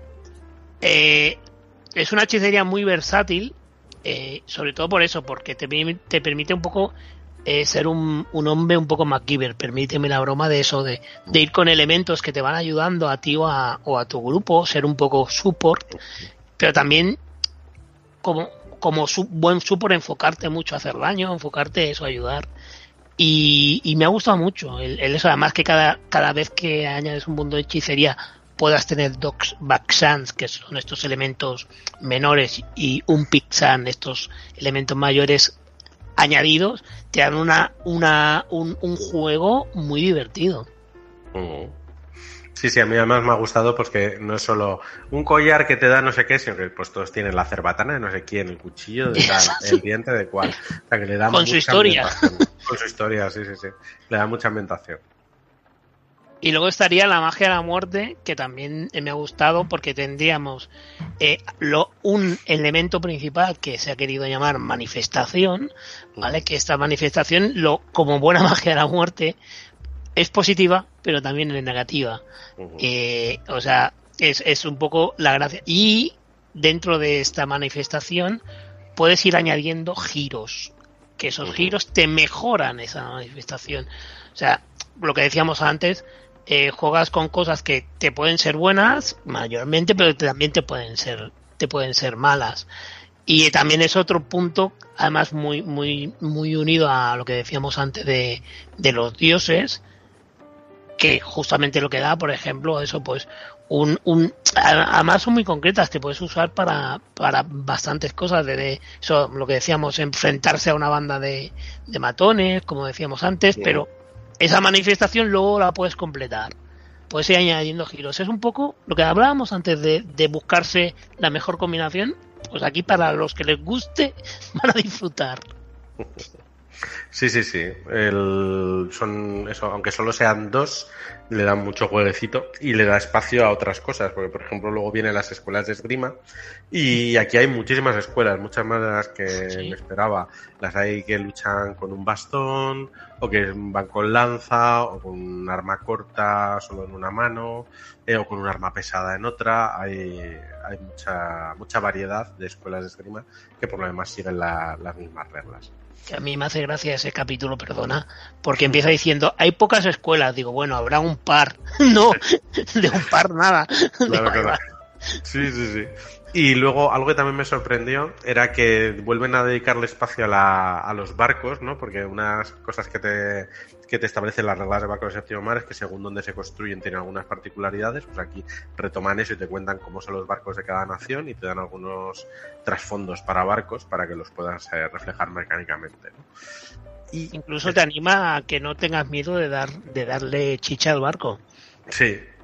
es una hechicería muy versátil, sobre todo por eso, porque te permite un poco ser un hombre un poco MacGyver, permíteme la broma de eso, de ir con elementos que te van ayudando a ti o a tu grupo, ser un poco support, pero también como buen support enfocarte mucho a hacer daño, enfocarte eso, a ayudar. Y me ha gustado mucho el eso, además que cada vez que añades un mundo de hechicería puedas tener Backsans, que son estos elementos menores, y un Pixan, estos elementos mayores añadidos, te dan un juego muy divertido. Sí, a mí además me ha gustado porque no es solo un collar que te da no sé qué, sino que pues todos tienen la cerbatana de no sé quién, el cuchillo de tal, el diente de cual. O sea, que le da con su historia. Con su historia, sí. Le da mucha ambientación. Y luego estaría la magia de la muerte, que también me ha gustado porque tendríamos un elemento principal que se ha querido llamar manifestación, ¿vale? Que esta manifestación, como buena magia de la muerte, es positiva, pero también es negativa. O sea, es un poco la gracia. Y dentro de esta manifestación puedes ir añadiendo giros, que esos giros te mejoran esa manifestación. O sea, lo que decíamos antes, juegas con cosas que te pueden ser buenas mayormente, pero también te pueden ser malas. Y también es otro punto, además muy unido a lo que decíamos antes de los dioses, que justamente lo que da, por ejemplo, eso pues además son muy concretas, te puedes usar para bastantes cosas, de eso, lo que decíamos, enfrentarse a una banda de matones, como decíamos antes, pero esa manifestación luego la puedes completar, puedes ir añadiendo giros. Es un poco lo que hablábamos antes de buscarse la mejor combinación, pues aquí para los que les guste van a disfrutar. Sí. Son eso, aunque solo sean 2, le dan mucho jueguecito y le da espacio a otras cosas, porque por ejemplo luego vienen las escuelas de esgrima y aquí hay muchísimas escuelas, muchas más de las que me esperaba. Las hay que luchan con un bastón, o que van con lanza, o con un arma corta solo en una mano, o con un arma pesada en otra. Hay mucha variedad de escuelas de esgrima que por lo demás siguen las mismas reglas. Que a mí me hace gracia ese capítulo, perdona, porque empieza diciendo, hay pocas escuelas. Digo, bueno, habrá un par. No, de un par nada. Claro. Sí. Y luego algo que también me sorprendió era que vuelven a dedicarle espacio a los barcos, ¿no? Porque unas cosas que te establecen las reglas de barcos de séptimo mar es que según donde se construyen tienen algunas particularidades. Pues aquí retoman eso y te cuentan cómo son los barcos de cada nación y te dan algunos trasfondos para barcos para que los puedas reflejar mecánicamente, ¿no? Y incluso te anima a que no tengas miedo de darle chicha al barco. Sí,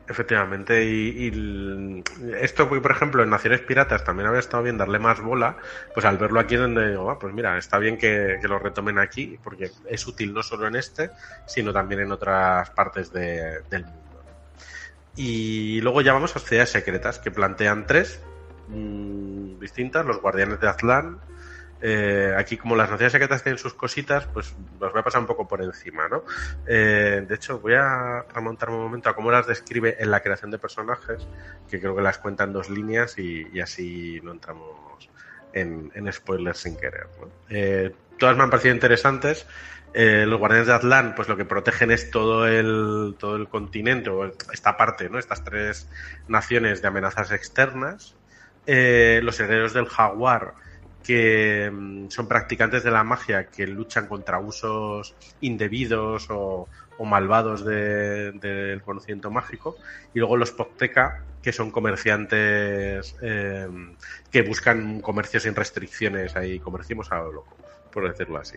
Efectivamente, esto, por ejemplo, en Naciones Piratas también había estado bien darle más bola, pues al verlo aquí donde digo, pues mira, está bien que lo retomen aquí, porque es útil no solo en sino también en otras partes del mundo. Y luego ya vamos a Sociedades Secretas, que plantean 3 distintas, los Guardianes de Aztlán. Aquí, como las Sociedades Secretas tienen sus cositas, pues los voy a pasar un poco por encima, ¿no? De hecho, voy a remontarme un momento a cómo las describe en la creación de personajes, que creo que las cuenta en 2 líneas y así no entramos en spoilers sin querer, ¿no? Todas me han parecido interesantes. Los Guardianes de Aztlán, pues lo que protegen es todo el continente, o esta parte, ¿no? Estas 3 naciones de amenazas externas. Los Herederos del Jaguar, que son practicantes de la magia que luchan contra usos indebidos o malvados del conocimiento mágico, y luego los Pocteca, que son comerciantes que buscan comercio sin restricciones, ahí comerciamos a lo loco, por decirlo así.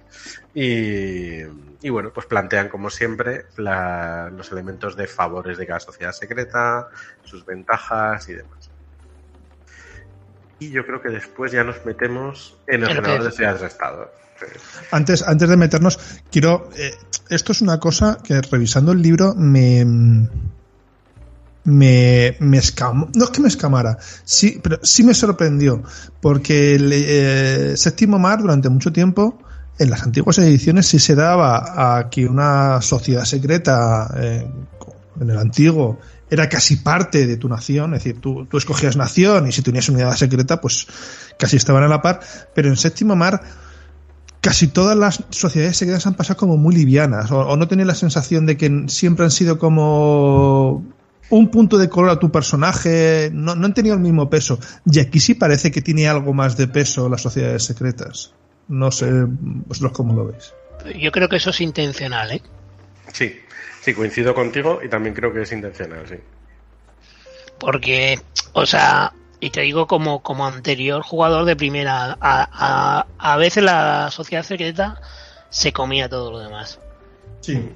Y bueno, pues plantean como siempre los elementos de favores de cada sociedad secreta, sus ventajas y demás. Y yo creo que después ya nos metemos en el generador de ciudades de estado. Antes de meternos, quiero... esto es una cosa que revisando el libro me escamó. No es que me escamara, sí, pero sí me sorprendió. Porque Séptimo Mar, durante mucho tiempo, en las antiguas ediciones, sí se daba a que una sociedad secreta en el antiguo era casi parte de tu nación, es decir, tú escogías nación y si tenías unidad secreta, pues casi estaban a la par, pero en Séptimo Mar casi todas las sociedades secretas han pasado como muy livianas, o no tenía la sensación de que siempre han sido como un punto de color a tu personaje, no han tenido el mismo peso, y aquí sí parece que tiene algo más de peso las sociedades secretas. No sé vosotros cómo lo veis. Yo creo que eso es intencional, ¿eh? Sí, coincido contigo y también creo que es intencional, sí. Porque, o sea, y te digo como anterior jugador de primera, a veces la sociedad secreta se comía todo lo demás. Sí.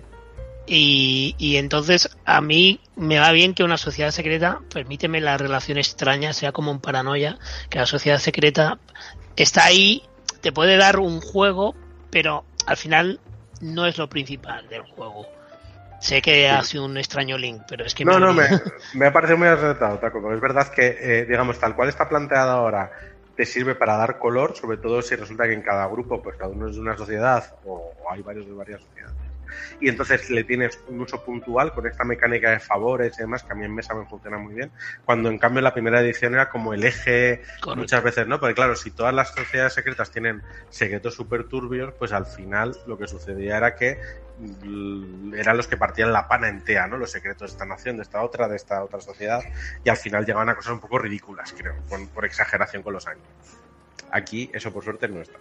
Y entonces a mí me va bien que una sociedad secreta, permíteme la relación extraña, sea como un paranoia, que la sociedad secreta está ahí, te puede dar un juego, pero al final no es lo principal del juego. Sé que ha sido un extraño link, pero es que... me ha parecido muy acertado, Taco, porque es verdad que, digamos, tal cual está planteado ahora, te sirve para dar color, sobre todo si resulta que en cada grupo, pues cada uno es de una sociedad, o hay varios de varias sociedades. Y entonces le tienes un uso puntual con esta mecánica de favores y demás, que a mí en mesa me funciona muy bien, cuando en cambio la primera edición era como el eje. Correcto. Muchas veces, ¿no? Porque claro, si todas las sociedades secretas tienen secretos súper turbios, pues al final lo que sucedía era que eran los que partían la pana entera, ¿no? Los secretos de esta nación, de esta otra sociedad, y al final llegaban a cosas un poco ridículas, creo, por exageración con los años. Aquí eso por suerte no está.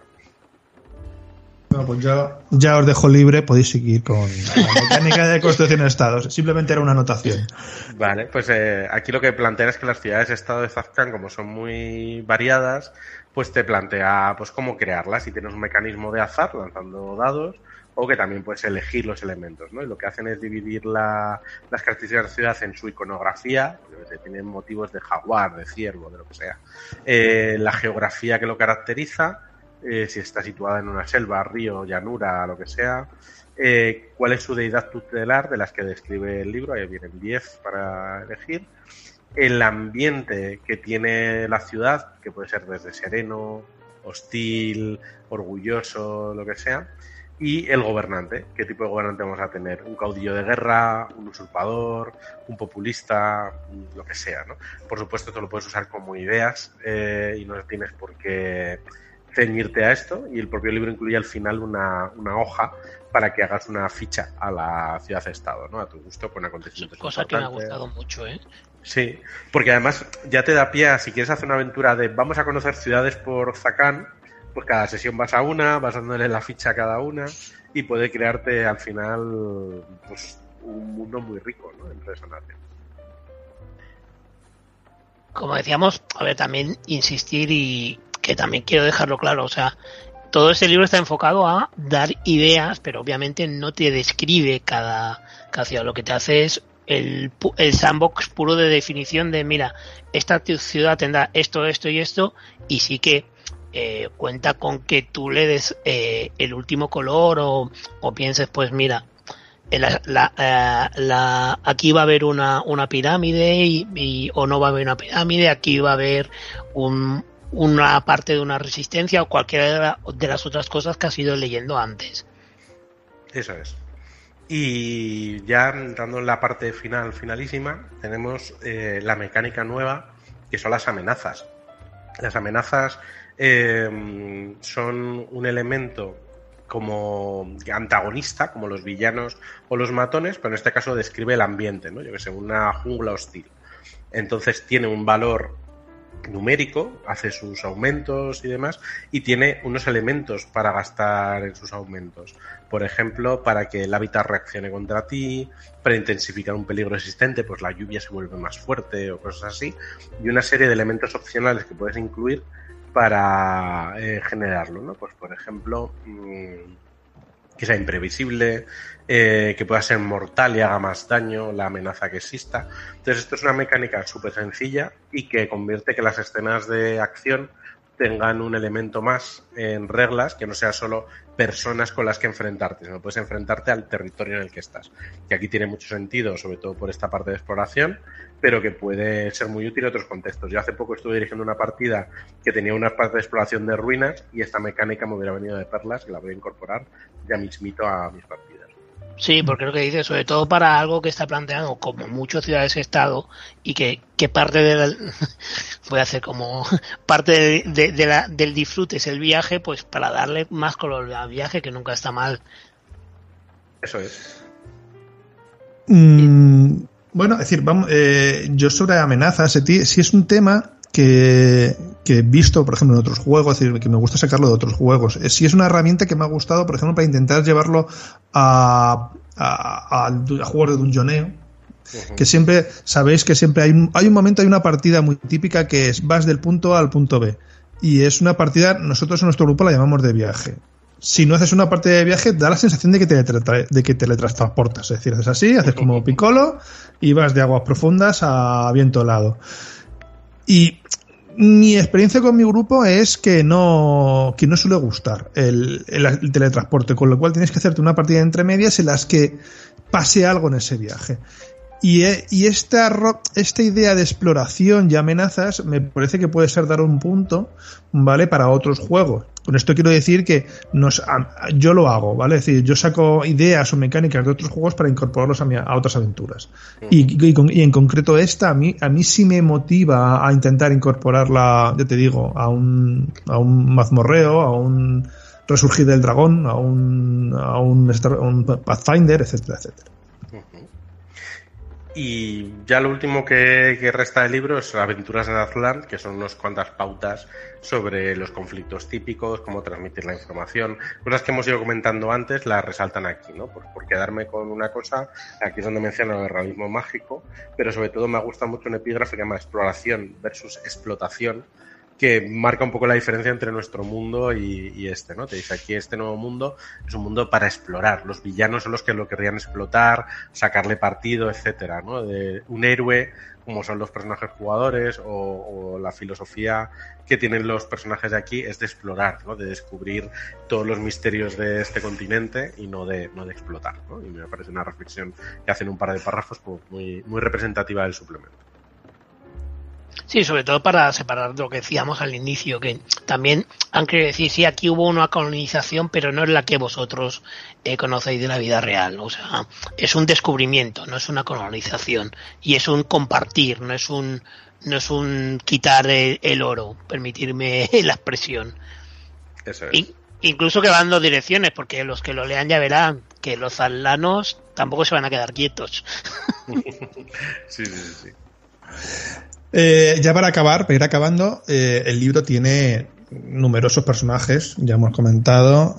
Bueno, pues ya os dejo libre, podéis seguir con la mecánica de construcción de estados. Simplemente era una anotación. Vale, pues aquí lo que plantea es que las ciudades-estado de Aztlán, como son muy variadas, pues te plantea pues cómo crearlas. Y tienes un mecanismo de azar, lanzando dados, o que también puedes elegir los elementos, ¿no? Y lo que hacen es dividir las características de la ciudad en su iconografía, que tienen motivos de jaguar, de ciervo, de lo que sea. La geografía que lo caracteriza, si está situada en una selva, río, llanura, lo que sea, cuál es su deidad tutelar, de las que describe el libro, ahí vienen 10 para elegir, el ambiente que tiene la ciudad, que puede ser desde sereno, hostil, orgulloso, lo que sea, y el gobernante, qué tipo de gobernante vamos a tener, un caudillo de guerra, un usurpador, un populista, lo que sea, ¿no? Por supuesto, esto lo puedes usar como ideas y no tienes por qué ceñirte a esto, y el propio libro incluye al final una hoja para que hagas una ficha a la ciudad-estado, ¿no? A tu gusto, con acontecimientos cosa que me ha gustado mucho, ¿eh? Sí, porque además ya te da pie a, si quieres hacer una aventura de vamos a conocer ciudades por Zacán, pues cada sesión vas a una, vas dándole la ficha a cada una, y puede crearte al final pues un mundo muy rico, ¿no? Dentro de esa nación. Como decíamos, a ver, también insistir, y que también quiero dejarlo claro, o sea, todo este libro está enfocado a dar ideas, pero obviamente no te describe cada ciudad. Lo que te hace es el sandbox puro de definición de, mira, esta ciudad tendrá esto, esto y esto, y sí que cuenta con que tú le des el último color o pienses, pues mira, aquí va a haber una pirámide o no va a haber una pirámide, aquí va a haber una parte de una resistencia o cualquiera de las otras cosas que has ido leyendo antes. Eso es. Y ya entrando en la parte finalísima, tenemos la mecánica nueva, que son las amenazas. Las amenazas son un elemento como antagonista, como los villanos o los matones, pero en este caso describe el ambiente, ¿no? Yo que sé, una jungla hostil. Entonces tiene un valor numérico, hace sus aumentos y demás, y tiene unos elementos para gastar en sus aumentos. Por ejemplo, para que el hábitat reaccione contra ti, para intensificar un peligro existente, pues la lluvia se vuelve más fuerte o cosas así, y una serie de elementos opcionales que puedes incluir para generarlo, ¿no? Pues por ejemplo, que sea imprevisible, que pueda ser mortal y haga más daño la amenaza que exista. Entonces esto es una mecánica súper sencilla y que convierte que las escenas de acción tengan un elemento más en reglas, que no sea solo personas con las que enfrentarte, sino puedes enfrentarte al territorio en el que estás. Que aquí tiene mucho sentido, sobre todo por esta parte de exploración, pero que puede ser muy útil en otros contextos. Yo hace poco estuve dirigiendo una partida que tenía una parte de exploración de ruinas y esta mecánica me hubiera venido de perlas, que la voy a incorporar ya mismito a mis partidas. Sí, porque lo que dice, sobre todo para algo que está planteado como muchas ciudades-estado y que parte voy a hacer como parte del disfrute es el viaje, pues para darle más color al viaje, que nunca está mal. Eso es. Bueno, es decir, yo sobre amenazas, si es un tema que he visto, por ejemplo, en otros juegos, es decir, que me gusta sacarlo de otros juegos. Si es una herramienta que me ha gustado, por ejemplo, para intentar llevarlo a juegos de dungeoneo, que siempre, sabéis que siempre hay un momento, hay una partida muy típica que es, vas del punto A al punto B, y es una partida, nosotros en nuestro grupo la llamamos de viaje. Si no haces una partida de viaje, da la sensación de que teletransportas, es decir, haces así, haces como Piccolo y vas de aguas profundas a viento helado. Y mi experiencia con mi grupo es que no suele gustar el teletransporte, con lo cual tienes que hacerte una partida entre medias en las que pase algo en ese viaje. Y esta idea de exploración y amenazas me parece que puede ser dar un punto, ¿vale?, para otros juegos. Con esto quiero decir que yo lo hago, ¿vale? Es decir, yo saco ideas o mecánicas de otros juegos para incorporarlos a otras aventuras. Y en concreto esta, a mí sí me motiva a intentar incorporarla, ya te digo, a un mazmorreo, a un resurgir del dragón, a un Pathfinder, etcétera, etcétera. Y ya lo último que resta del libro es Aventuras en Aztlan, que son unas cuantas pautas sobre los conflictos típicos, cómo transmitir la información, cosas que hemos ido comentando antes, las resaltan aquí, ¿no? Por quedarme con una cosa, aquí es donde menciono el realismo mágico, pero sobre todo me gusta mucho un epígrafe que se llama exploración versus explotación, que marca un poco la diferencia entre nuestro mundo y este, ¿no? Te dice aquí, este nuevo mundo es un mundo para explorar. Los villanos son los que lo querrían explotar, sacarle partido, etcétera, ¿no? De un héroe, como son los personajes jugadores, o la filosofía que tienen los personajes de aquí es de explorar, ¿no? De descubrir todos los misterios de este continente y no de explotar, ¿no? Y me parece una reflexión que hacen un par de párrafos pues, muy, muy representativa del suplemento. Sí, sobre todo para separar lo que decíamos al inicio, que también han querido decir, sí, aquí hubo una colonización, pero no es la que vosotros conocéis de la vida real. O sea, es un descubrimiento, no es una colonización. Y es un compartir, no es un quitar el oro, permitirme la expresión. Eso es. Incluso que van dos direcciones, porque los que lo lean ya verán que los atlanos tampoco se van a quedar quietos. Sí. Ya para ir acabando, el libro tiene numerosos personajes, ya hemos comentado,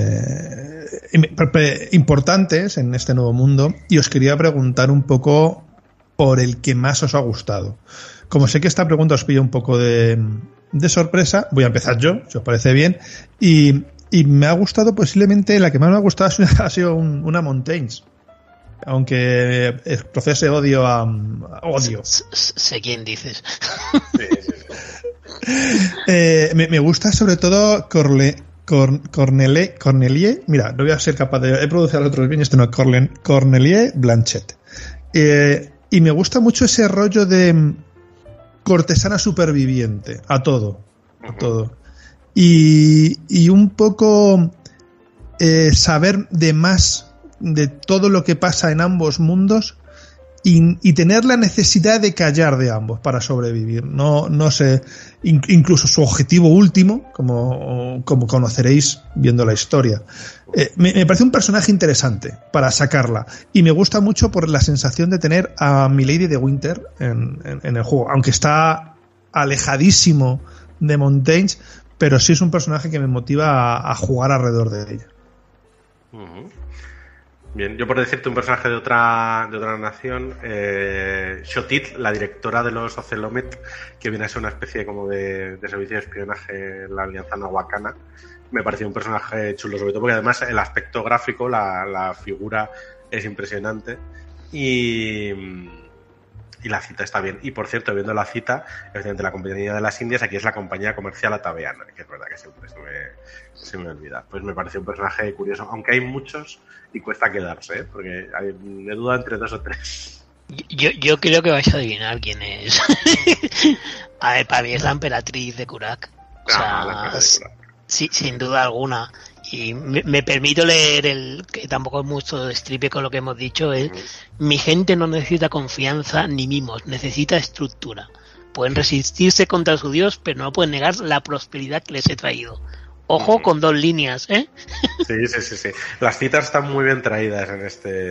importantes en este nuevo mundo, y os quería preguntar un poco por el que más os ha gustado. Como sé que esta pregunta os pilla un poco de sorpresa, voy a empezar yo, si os parece bien, y me ha gustado, posiblemente la que más me ha gustado ha sido una Montaigne. aunque procese odio a odio. Sé quién dices. Me gusta sobre todo Cornelie, mira, no voy a ser capaz de pronunciar otros bien, Cornelie Blanchett. Y me gusta mucho ese rollo de cortesana superviviente, a todo. Y un poco saber de más de todo lo que pasa en ambos mundos y tener la necesidad de callar de ambos para sobrevivir. No sé, incluso su objetivo último, como conoceréis viendo la historia. Me parece un personaje interesante para sacarla y me gusta mucho por la sensación de tener a Milady de Winter en el juego, aunque está alejadísimo de Montaigne, pero sí es un personaje que me motiva a jugar alrededor de ella. Bien, yo por decirte un personaje de otra nación, Shotit, la directora de los Ocelomet, que viene a ser una especie como de servicio de espionaje en la Alianza Nahuacana, me pareció un personaje chulo, sobre todo porque además el aspecto gráfico, la figura es impresionante y la cita está bien. Y por cierto, viendo la cita, evidentemente la Compañía de las Indias aquí es la Compañía Comercial Ataviana, que es verdad que siempre se me olvida. Pues me parece un personaje curioso, aunque hay muchos y cuesta quedarse, porque me duda entre 2 o 3. Yo creo que vais a adivinar quién es. A ver, para mí es la emperatriz de Kurak. O sea, sí, sin duda alguna. Y me permito leer que tampoco es mucho de stripe con lo que hemos dicho, es: mi gente no necesita confianza ni mimos, necesita estructura. Pueden resistirse contra su dios, pero no pueden negar la prosperidad que les he traído. Ojo con 2 líneas, ¿eh? Sí. Las citas están muy bien traídas en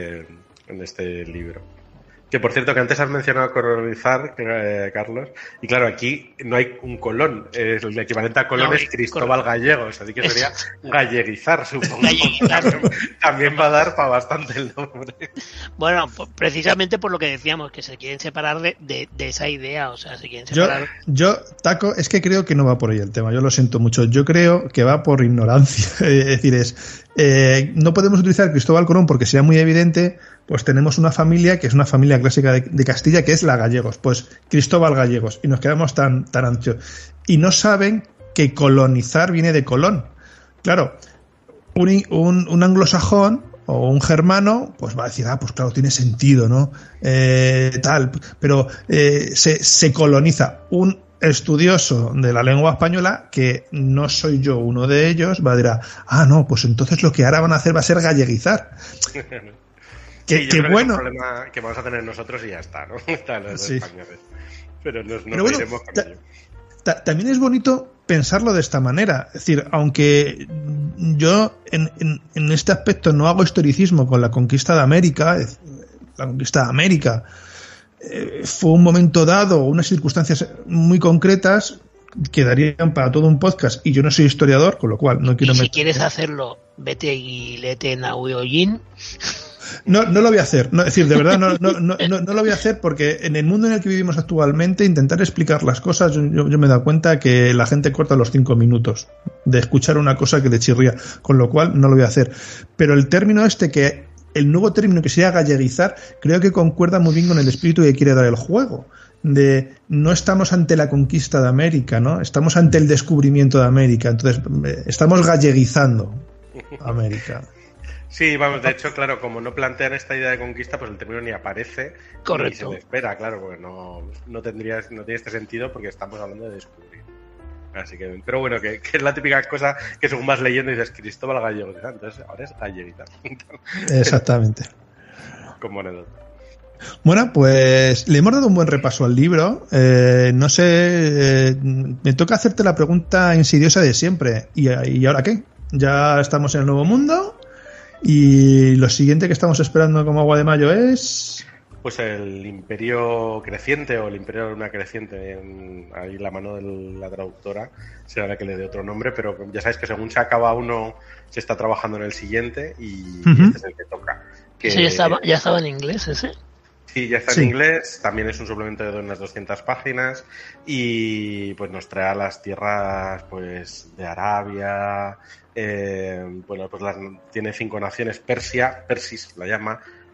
este libro. Que por cierto, que antes has mencionado colonizar, Carlos, y claro, aquí no hay un Colón, el equivalente a Colón es Cristóbal Gallegos, así que sería galleguizar, supongo. También va a dar para bastante el nombre. Bueno, precisamente por lo que decíamos, que se quieren separar de esa idea, o sea, se quieren separar. Yo, Taco, es que creo que no va por ahí el tema, yo lo siento mucho, yo creo que va por ignorancia, es decir, no podemos utilizar Cristóbal Colón porque sería muy evidente. Pues tenemos una familia que es una familia clásica de Castilla, que es la Gallegos, pues Cristóbal Gallegos, y nos quedamos tan anchos. Y no saben que colonizar viene de Colón. Claro, un anglosajón o un germano, pues va a decir, pues claro, tiene sentido, ¿no? Pero se coloniza. Un estudioso de la lengua española, que no soy yo uno de ellos, va a decir, no, pues entonces lo que ahora van a hacer va a ser galleguizar. Qué bueno. Es un problema que vamos a tener nosotros y ya está, ¿no? Están los españoles. Pero nos bueno, iremos con ello. También es bonito pensarlo de esta manera. Es decir, aunque yo en este aspecto no hago historicismo con la conquista de América, fue un momento dado, unas circunstancias muy concretas que darían para todo un podcast, y yo no soy historiador, con lo cual no quiero... Si quieres hacerlo, vete y léete Nahuioyin. No lo voy a hacer, es decir, de verdad no lo voy a hacer, porque en el mundo en el que vivimos actualmente intentar explicar las cosas, yo me he dado cuenta que la gente corta los 5 minutos de escuchar una cosa que le chirría, con lo cual no lo voy a hacer. Pero el término el nuevo término que sería galleguizar, creo que concuerda muy bien con el espíritu que quiere dar el juego, de no estamos ante la conquista de América, ¿no? Estamos ante el descubrimiento de América, entonces estamos galleguizando América. Sí, vamos, de hecho, claro, como no plantean esta idea de conquista, pues el término ni aparece. Correcto. Ni se le espera, claro, porque no tiene este sentido, porque estamos hablando de descubrir. Así que, pero bueno, que es la típica cosa que según vas leyendo dices Cristóbal Gallegos, entonces ahora es galleguita. Exactamente. Como anécdota. Bueno, pues le hemos dado un buen repaso al libro. No sé, me toca hacerte la pregunta insidiosa de siempre. ¿Y ahora qué? Ya estamos en el nuevo mundo. Y lo siguiente que estamos esperando como agua de mayo es... Pues el imperio creciente o el imperio de la luna creciente. Ahí la mano de la traductora será la que le dé otro nombre, pero ya sabéis que según se acaba uno se está trabajando en el siguiente y este es el que toca. ¿Ese ya estaba en inglés ese? Sí, ya está en inglés, también es un suplemento de unas 200 páginas y pues nos trae a las tierras pues de Arabia, pues tiene 5 naciones, Persis la llama,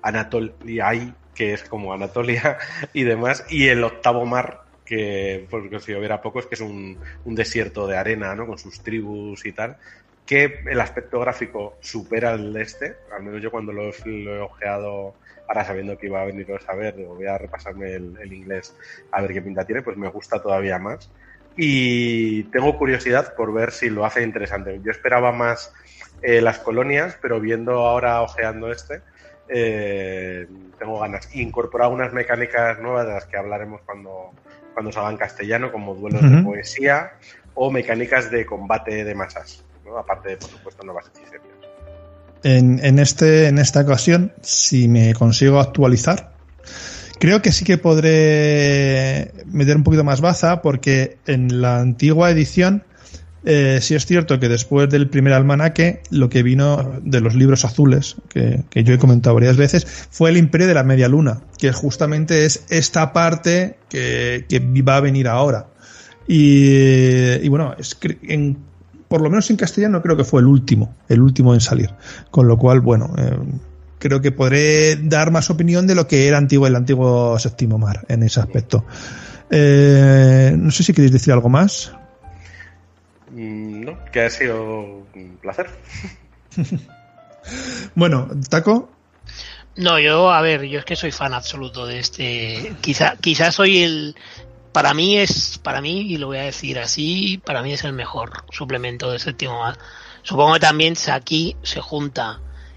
Anatoliai, que es como Anatolia y demás, y el octavo mar, que porque si hubiera pocos, que es un desierto de arena, ¿no? Con sus tribus y tal, que el aspecto gráfico supera el de este, al menos yo cuando lo he ojeado, ahora sabiendo que iba a venir a saber, voy a repasarme el inglés a ver qué pinta tiene, pues me gusta todavía más. Y tengo curiosidad por ver si lo hace interesante. Yo esperaba más las colonias, pero viendo ahora, ojeando tengo ganas. Incorporar unas mecánicas nuevas de las que hablaremos cuando salga en castellano, como duelos de poesía o mecánicas de combate de masas, ¿no? Aparte de, por supuesto, nuevas hechicerías. En esta ocasión, si me consigo actualizar, creo que sí que podré meter un poquito más baza, porque en la antigua edición sí es cierto que después del primer almanaque, lo que vino de los libros azules, que yo he comentado varias veces, fue el Imperio de la Media Luna, que justamente es esta parte que va a venir ahora. Y bueno, por lo menos en castellano creo que fue el último en salir. Con lo cual, bueno, creo que podré dar más opinión de lo que era el antiguo Séptimo Mar en ese aspecto. No sé si queréis decir algo más. No, que ha sido un placer. Bueno, Taco. No, yo es que soy fan absoluto de este. Quizás soy para mí, y lo voy a decir así, para mí es el mejor suplemento del Séptimo Mar. Supongo que también aquí se junta,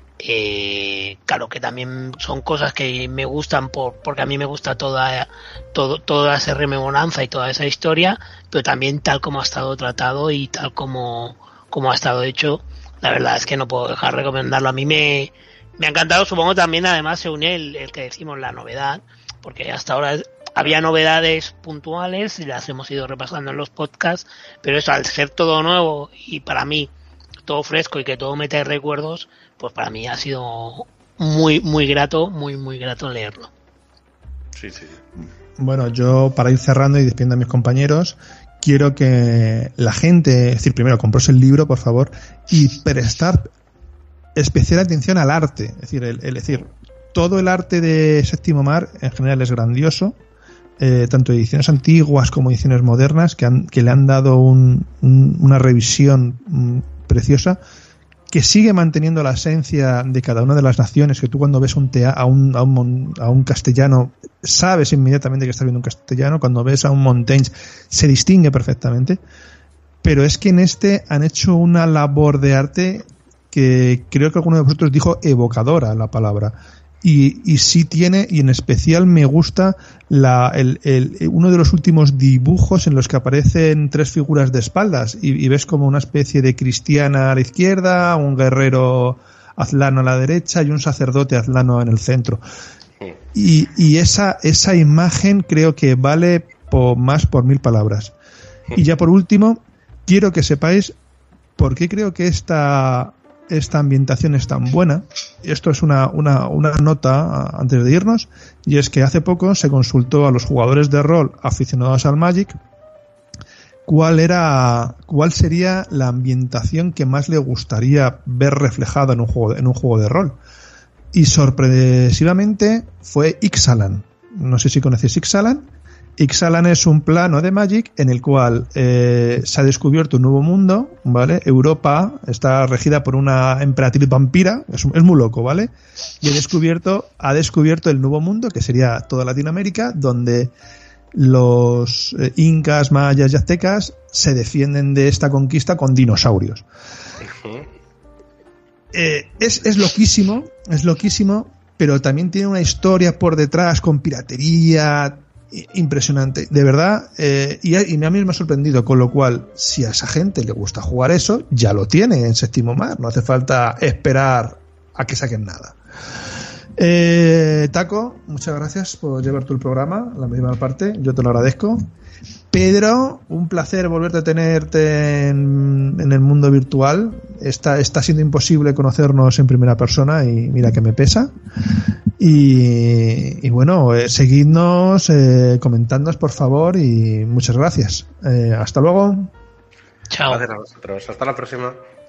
claro que también son cosas que me gustan porque a mí me gusta toda esa rememoranza y toda esa historia, pero también tal como ha estado tratado y tal como ha estado hecho, la verdad es que no puedo dejar de recomendarlo. A mí me ha encantado. Supongo también además se une el que decimos la novedad, porque hasta ahora había novedades puntuales y las hemos ido repasando en los podcasts, pero eso, al ser todo nuevo y para mí todo fresco y que todo me trae recuerdos, pues para mí ha sido muy muy grato, muy grato leerlo. Sí, sí. Bueno, yo para ir cerrando y despidiendo a mis compañeros, quiero que la gente, es decir, primero compros el libro, por favor, y prestar especial atención al arte. Es decir, todo el arte de Séptimo Mar en general es grandioso. Tanto ediciones antiguas como ediciones modernas que le han dado una revisión preciosa, que sigue manteniendo la esencia de cada una de las naciones, que tú cuando ves a un castellano sabes inmediatamente que estás viendo un castellano, cuando ves a un Montaigne se distingue perfectamente, pero es que en este han hecho una labor de arte que creo que alguno de vosotros dijo evocadora la palabra. Y sí tiene, y en especial me gusta uno de los últimos dibujos en los que aparecen tres figuras de espaldas y ves como una especie de cristiana a la izquierda, un guerrero azlano a la derecha y un sacerdote azlano en el centro. Y esa imagen creo que vale más por 1000 palabras. Y ya por último, quiero que sepáis por qué creo que esta ambientación es tan buena. Esto es una nota antes de irnos, y es que hace poco se consultó a los jugadores de rol aficionados al Magic cuál sería la ambientación que más le gustaría ver reflejada en un juego de rol, y sorpresivamente fue Ixalan. No sé si conocéis Ixalan. Ixalan es un plano de Magic en el cual se ha descubierto un nuevo mundo, ¿vale? Europa está regida por una emperatriz vampira, es muy loco, ¿vale? Y ha descubierto el nuevo mundo, que sería toda Latinoamérica, donde los incas, mayas y aztecas se defienden de esta conquista con dinosaurios. Es loquísimo, pero también tiene una historia por detrás con piratería impresionante, de verdad, y a mí me ha sorprendido, con lo cual, si a esa gente le gusta jugar eso, ya lo tiene en Séptimo Mar, no hace falta esperar a que saquen nada. Taco, muchas gracias por llevar tú el programa, la misma parte, yo te lo agradezco. Pedro, un placer volverte a tenerte en el mundo virtual. Está siendo imposible conocernos en primera persona y mira que me pesa. Y bueno, seguidnos, comentadnos por favor y muchas gracias. Hasta luego. Chao. Gracias a vosotros. Hasta la próxima.